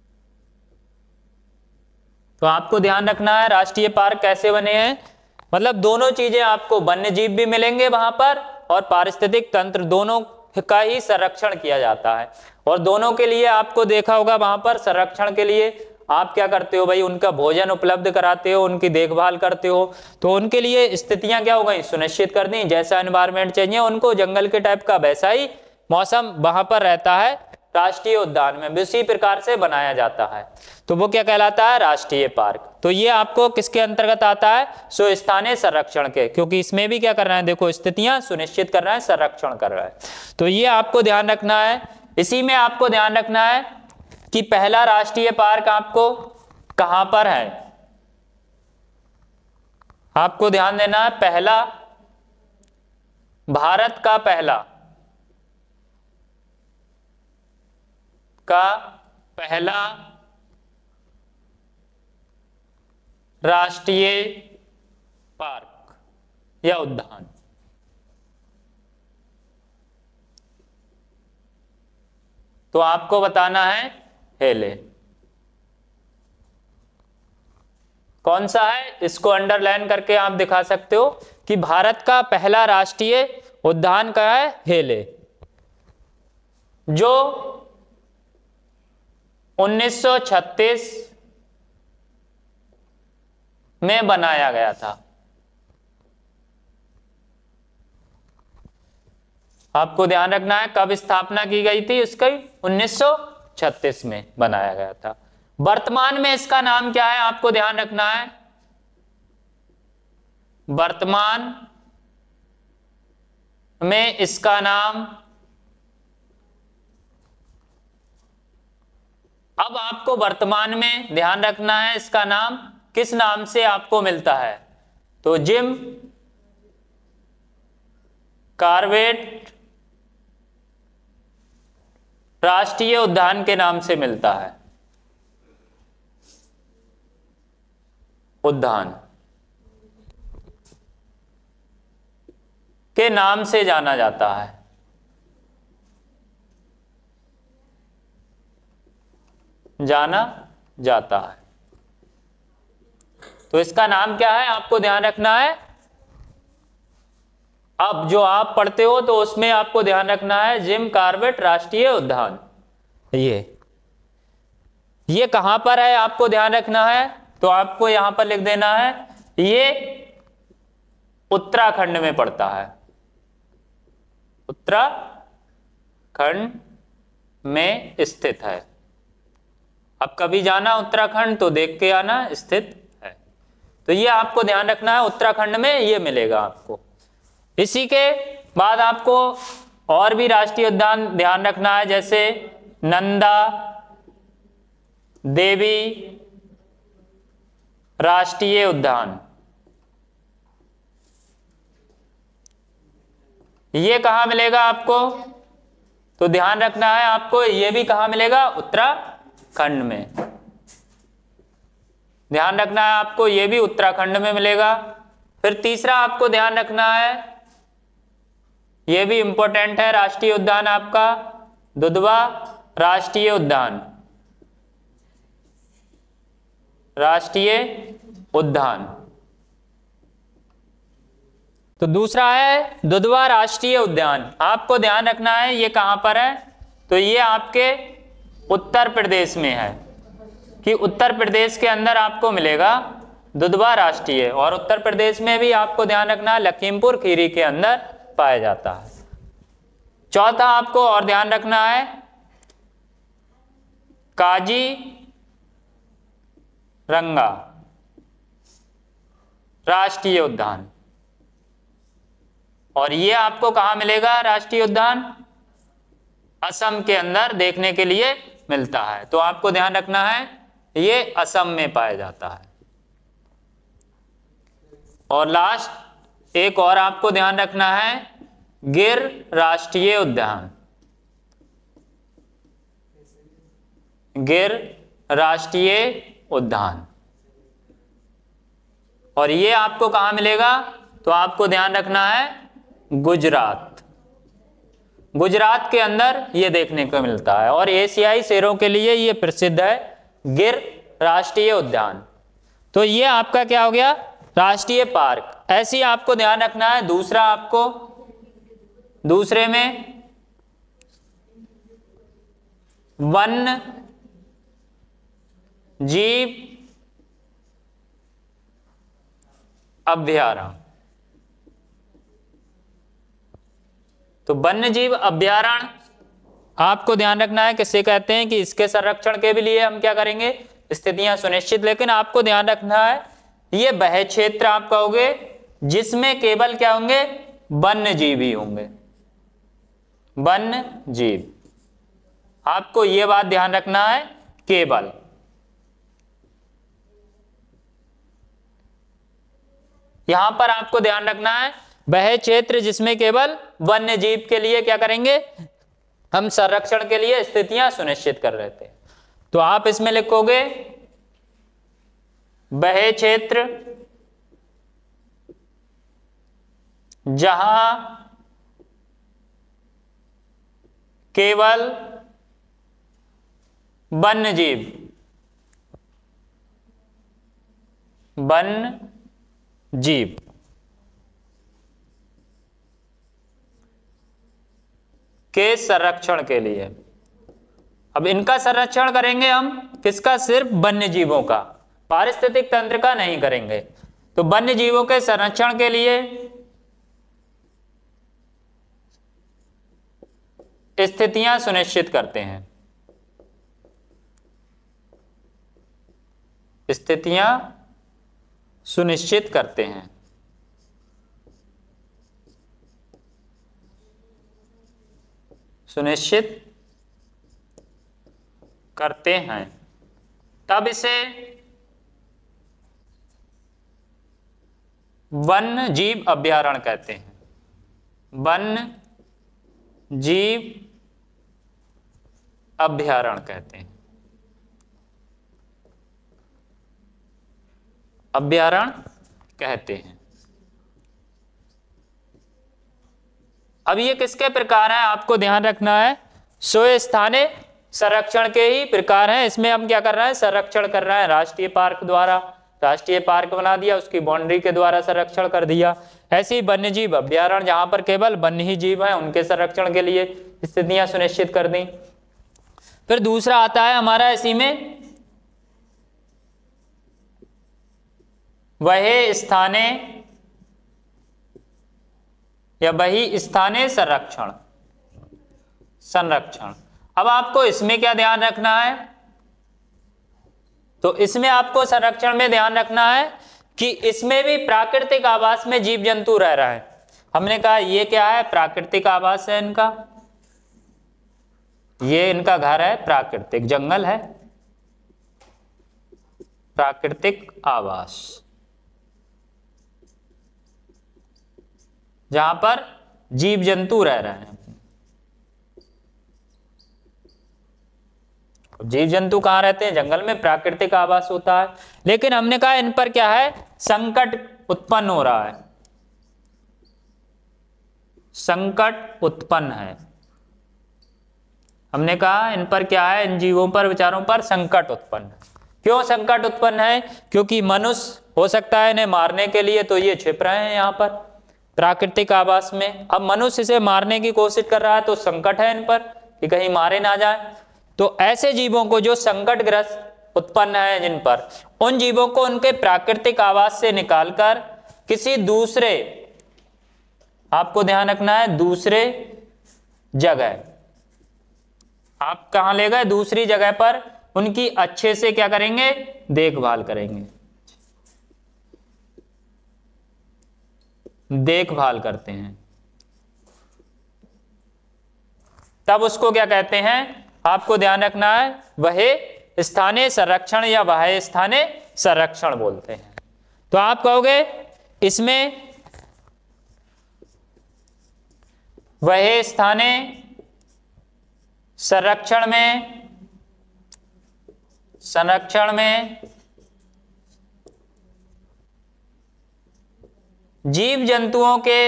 तो आपको ध्यान रखना है राष्ट्रीय पार्क कैसे बने हैं, मतलब दोनों चीजें आपको, वन्य जीव भी मिलेंगे वहां पर और पारिस्थितिक तंत्र, दोनों का ही संरक्षण किया जाता है। और दोनों के लिए आपको देखा होगा वहां पर संरक्षण के लिए आप क्या करते हो भाई, उनका भोजन उपलब्ध कराते हो, उनकी देखभाल करते हो, तो उनके लिए स्थितियां क्या हो गई, सुनिश्चित कर दी। जैसा एनवायरमेंट चाहिए उनको, जंगल के टाइप का वैसा ही मौसम वहां पर रहता है राष्ट्रीय उद्यान में, उसी प्रकार से बनाया जाता है, तो वो क्या कहलाता है, राष्ट्रीय पार्क। तो ये आपको किसके अंतर्गत आता है, स्वस्थानीय संरक्षण के, क्योंकि इसमें भी क्या कर रहे हैं, देखो स्थितियां सुनिश्चित कर रहे हैं, संरक्षण कर रहा है। तो ये आपको ध्यान रखना है। इसी में आपको ध्यान रखना है कि पहला राष्ट्रीय पार्क आपको कहां पर है, आपको ध्यान देना है, पहला, भारत का पहला राष्ट्रीय पार्क या उद्यान, तो आपको बताना है हेले। कौन सा है, इसको अंडरलाइन करके आप दिखा सकते हो कि भारत का पहला राष्ट्रीय उद्यान का है हेले, जो 1936 में बनाया गया था। आपको ध्यान रखना है कब स्थापना की गई थी उसकी, 1936 में बनाया गया था। वर्तमान में इसका नाम क्या है, आपको ध्यान रखना है, वर्तमान में इसका नाम, अब आपको वर्तमान में ध्यान रखना है इसका नाम किस नाम से आपको मिलता है, तो जिम कॉर्बेट राष्ट्रीय उद्यान के नाम से मिलता है, उद्यान। के नाम से जाना जाता है? जाना जाता है। तो इसका नाम क्या है आपको ध्यान रखना है। अब जो आप पढ़ते हो तो उसमें आपको ध्यान रखना है जिम कॉर्बेट राष्ट्रीय उद्यान। ये कहां पर है आपको ध्यान रखना है, तो आपको यहां पर लिख देना है ये उत्तराखंड में पड़ता है। उत्तराखंड में स्थित है। अब कभी जाना उत्तराखंड तो देख के आना स्थित है। तो ये आपको ध्यान रखना है, उत्तराखंड में ये मिलेगा आपको। इसी के बाद आपको और भी राष्ट्रीय उद्यान ध्यान रखना है, जैसे नंदा देवी राष्ट्रीय उद्यान। ये कहां मिलेगा आपको, तो ध्यान रखना है आपको, ये भी कहां मिलेगा, उत्तराखंड में। ध्यान रखना है आपको, ये भी उत्तराखंड में मिलेगा। फिर तीसरा आपको ध्यान रखना है, ये भी इंपॉर्टेंट है राष्ट्रीय उद्यान आपका, दुधवा राष्ट्रीय उद्यान। राष्ट्रीय उद्यान। तो दूसरा है दुधवा राष्ट्रीय उद्यान। आपको ध्यान रखना है ये कहां पर है, तो ये आपके उत्तर प्रदेश में है, कि उत्तर प्रदेश के अंदर आपको मिलेगा दुधवा राष्ट्रीय। और उत्तर प्रदेश में भी आपको ध्यान रखना है लखीमपुर खीरी के अंदर पाया जाता है। चौथा आपको और ध्यान रखना है काजीरंगा राष्ट्रीय उद्यान। और ये आपको कहां मिलेगा राष्ट्रीय उद्यान, असम के अंदर देखने के लिए मिलता है। तो आपको ध्यान रखना है ये असम में पाया जाता है। और लास्ट एक और आपको ध्यान रखना है गिर राष्ट्रीय उद्यान। गिर राष्ट्रीय उद्यान। और ये आपको कहां मिलेगा, तो आपको ध्यान रखना है गुजरात। गुजरात के अंदर ये देखने को मिलता है। और एशियाई शेरों के लिए ये प्रसिद्ध है गिर राष्ट्रीय उद्यान। तो ये आपका क्या हो गया, राष्ट्रीय पार्क। ऐसे ही आपको ध्यान रखना है। दूसरा आपको दूसरे में वन्य जीव अभ्यारण्य। तो वन्य जीव अभ्यारण्य आपको ध्यान रखना है किससे कहते हैं, कि इसके संरक्षण के भी लिए हम क्या करेंगे, स्थितियां सुनिश्चित। लेकिन आपको ध्यान रखना है ये वह क्षेत्र आप कहोगे जिसमें केवल क्या होंगे, वन्य जीव ही होंगे। वन्य जीव। आपको यह बात ध्यान रखना है, केवल। यहां पर आपको ध्यान रखना है वह क्षेत्र जिसमें केवल वन्य जीव के लिए क्या करेंगे, हम संरक्षण के लिए स्थितियां सुनिश्चित कर रहे थे। तो आप इसमें लिखोगे वह क्षेत्र जहां केवल वन्य जीव के संरक्षण के लिए। अब इनका संरक्षण करेंगे हम किसका, सिर्फ वन्य जीवों का, पारिस्थितिक तंत्र का नहीं करेंगे। तो वन्य जीवों के संरक्षण के लिए स्थितियां सुनिश्चित करते हैं। स्थितियां सुनिश्चित करते हैं। सुनिश्चित करते हैं, तब इसे वन्य जीव अभ्यारण्य कहते हैं। वन्य जीव अभ्यारण्य कहते हैं। अभ्यारण्य कहते हैं। अब ये किसके प्रकार हैं आपको ध्यान रखना है, स्वस्थानीय संरक्षण के ही प्रकार हैं। इसमें हम क्या कर रहे हैं, संरक्षण कर रहे हैं राष्ट्रीय पार्क द्वारा, राष्ट्रीय पार्क बना दिया, उसकी बाउंड्री के द्वारा संरक्षण कर दिया। ऐसे ही वन्य जीव अभ्यारण्य, जहां पर केवल वन्य ही जीव हैं, उनके संरक्षण के लिए स्थितियां सुनिश्चित कर दी। फिर दूसरा आता है हमारा इसी में वह स्थानीय या वही स्थानीय संरक्षण। अब आपको इसमें क्या ध्यान रखना है, तो इसमें आपको संरक्षण में ध्यान रखना है कि इसमें भी प्राकृतिक आवास में जीव जंतु रह रहे हैं। हमने कहा ये क्या है, प्राकृतिक आवास है इनका, ये इनका घर है, प्राकृतिक जंगल है, प्राकृतिक आवास, जहां पर जीव जंतु रह रहे हैं। जीव जंतु कहां रहते हैं, जंगल में, प्राकृतिक आवास होता है। लेकिन हमने कहा इन पर क्या है, संकट उत्पन्न हो रहा है, संकट उत्पन्न है। हमने कहा इन पर क्या है, इन जीवों पर, विचारों पर संकट उत्पन्न है। क्यों संकट उत्पन्न है, क्योंकि मनुष्य हो सकता है इन्हें मारने के लिए, तो ये छिप रहे हैं यहाँ पर प्राकृतिक आवास में। अब मनुष्य इसे मारने की कोशिश कर रहा है, तो संकट है इन पर कि कहीं मारे ना जाए। तो ऐसे जीवों को जो संकटग्रस्त उत्पन्न है जिन पर, उन जीवों को उनके प्राकृतिक आवास से निकालकर किसी दूसरे, आपको ध्यान रखना है, दूसरे जगह, आप कहां ले गए, दूसरी जगह पर उनकी अच्छे से क्या करेंगे, देखभाल करेंगे, देखभाल करते हैं। तब उसको क्या कहते हैं, आपको ध्यान रखना है, वह स्थानीय संरक्षण या वह स्थानीय संरक्षण बोलते हैं। तो आप कहोगे इसमें वह स्थानीय संरक्षण में जीव जंतुओं के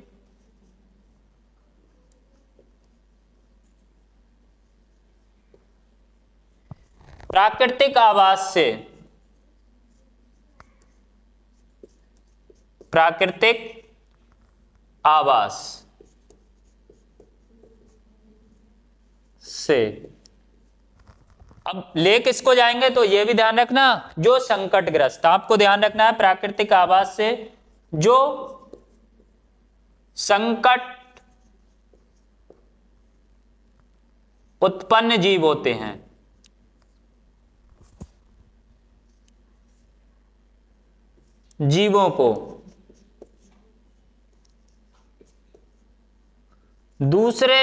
प्राकृतिक आवास से, प्राकृतिक आवास से, अब ले किसको जाएंगे, तो ये भी ध्यान रखना, जो संकटग्रस्त, आपको ध्यान रखना है प्राकृतिक आवास से जो संकट उत्पन्न जीव होते हैं, जीवों को दूसरे,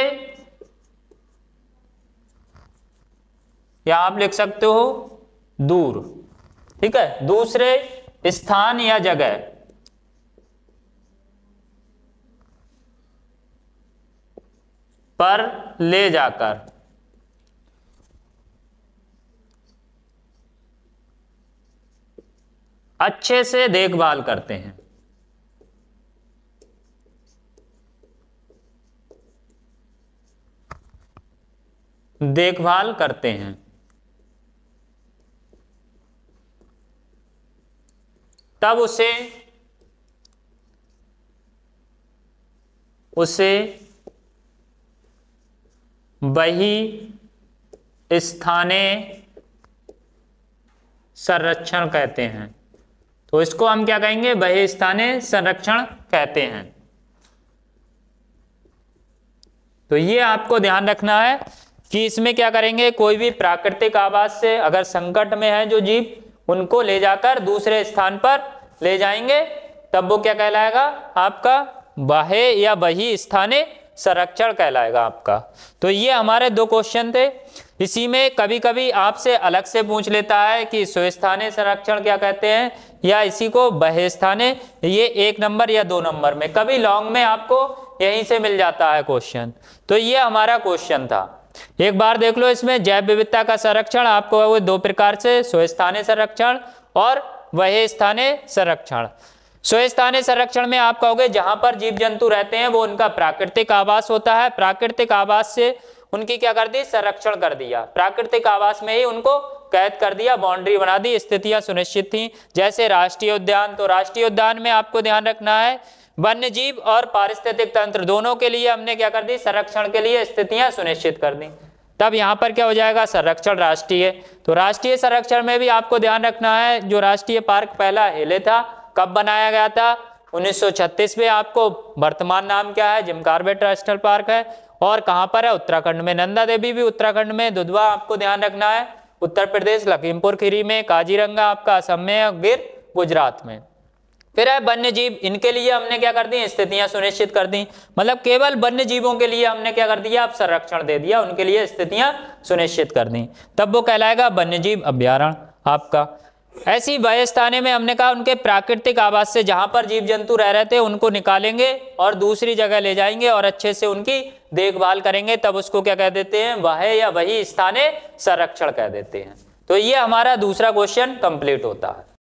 या आप लिख सकते हो दूर, ठीक है, दूसरे स्थान या जगह पर ले जाकर अच्छे से देखभाल करते हैं। देखभाल करते हैं, तब उसे वही स्थानीय संरक्षण कहते हैं। तो इसको हम क्या कहेंगे, वही स्थानीय संरक्षण कहते हैं। तो ये आपको ध्यान रखना है कि इसमें क्या करेंगे, कोई भी प्राकृतिक आवास से अगर संकट में है जो जीव, उनको ले जाकर दूसरे स्थान पर ले जाएंगे, तब वो क्या कहलाएगा, आपका वह या वही स्थानीय संरक्षण कहलाएगा आपका। तो ये हमारे दो क्वेश्चन थे। इसी में कभी कभी आपसे अलग से पूछ लेता है कि स्वस्थानीय संरक्षण क्या कहते हैं, या इसी को बहिस्थानीय, ये 1 नंबर या 2 नंबर में, कभी लॉन्ग में आपको यहीं से मिल जाता है क्वेश्चन। तो ये हमारा क्वेश्चन था। एक बार देख लो, इसमें जैव विविधता का संरक्षण आपको वो 2 प्रकार से, स्वस्थानीय संरक्षण और वह स्थानीय संरक्षण। स्वस्थानीय संरक्षण में आप कहोगे जहां पर जीव जंतु रहते हैं वो उनका प्राकृतिक आवास होता है, प्राकृतिक आवास से उनकी क्या कर दी, संरक्षण कर दिया, प्राकृतिक आवास में ही उनको कैद कर दिया, बाउंड्री बना दी, स्थितियां सुनिश्चित थी। जैसे राष्ट्रीय उद्यान, तो राष्ट्रीय उद्यान में आपको ध्यान रखना है वन्य जीव और पारिस्थितिक तंत्र दोनों के लिए हमने क्या कर दी, संरक्षण के लिए स्थितियां सुनिश्चित कर दी। तब यहाँ पर क्या हो जाएगा, संरक्षण राष्ट्रीय। तो राष्ट्रीय संरक्षण में भी आपको ध्यान रखना है, जो राष्ट्रीय पार्क पहला हिले था कब बनाया गया था, 1936 में। आपको वर्तमान नाम क्या है, जिम कॉर्बेट नेशनल पार्क है, और कहाँ पर है, उत्तराखंड में। नंदा देवी भी उत्तराखंड में, दुधवा आपको ध्यान रखना है उत्तर प्रदेश, लखीमपुर खीरी में, काजीरंगा आपका असम में, और गिर गुजरात में। फिर है वन्य जीव, इनके लिए हमने क्या कर दी, स्थितियां सुनिश्चित कर दी, मतलब केवल वन्य जीवों के लिए हमने क्या कर दिया, अब संरक्षण दे दिया, उनके लिए स्थितियां सुनिश्चित कर दी, तब वो कहलाएगा वन्य जीव अभ्यारण्य आपका। ऐसी व्यवस्थाने में हमने कहा उनके प्राकृतिक आवास से जहां पर जीव जंतु रह रहे थे उनको निकालेंगे और दूसरी जगह ले जाएंगे और अच्छे से उनकी देखभाल करेंगे, तब उसको क्या कह देते हैं, वह या वही स्थानीय संरक्षण कह देते हैं। तो ये हमारा दूसरा क्वेश्चन कंप्लीट होता है।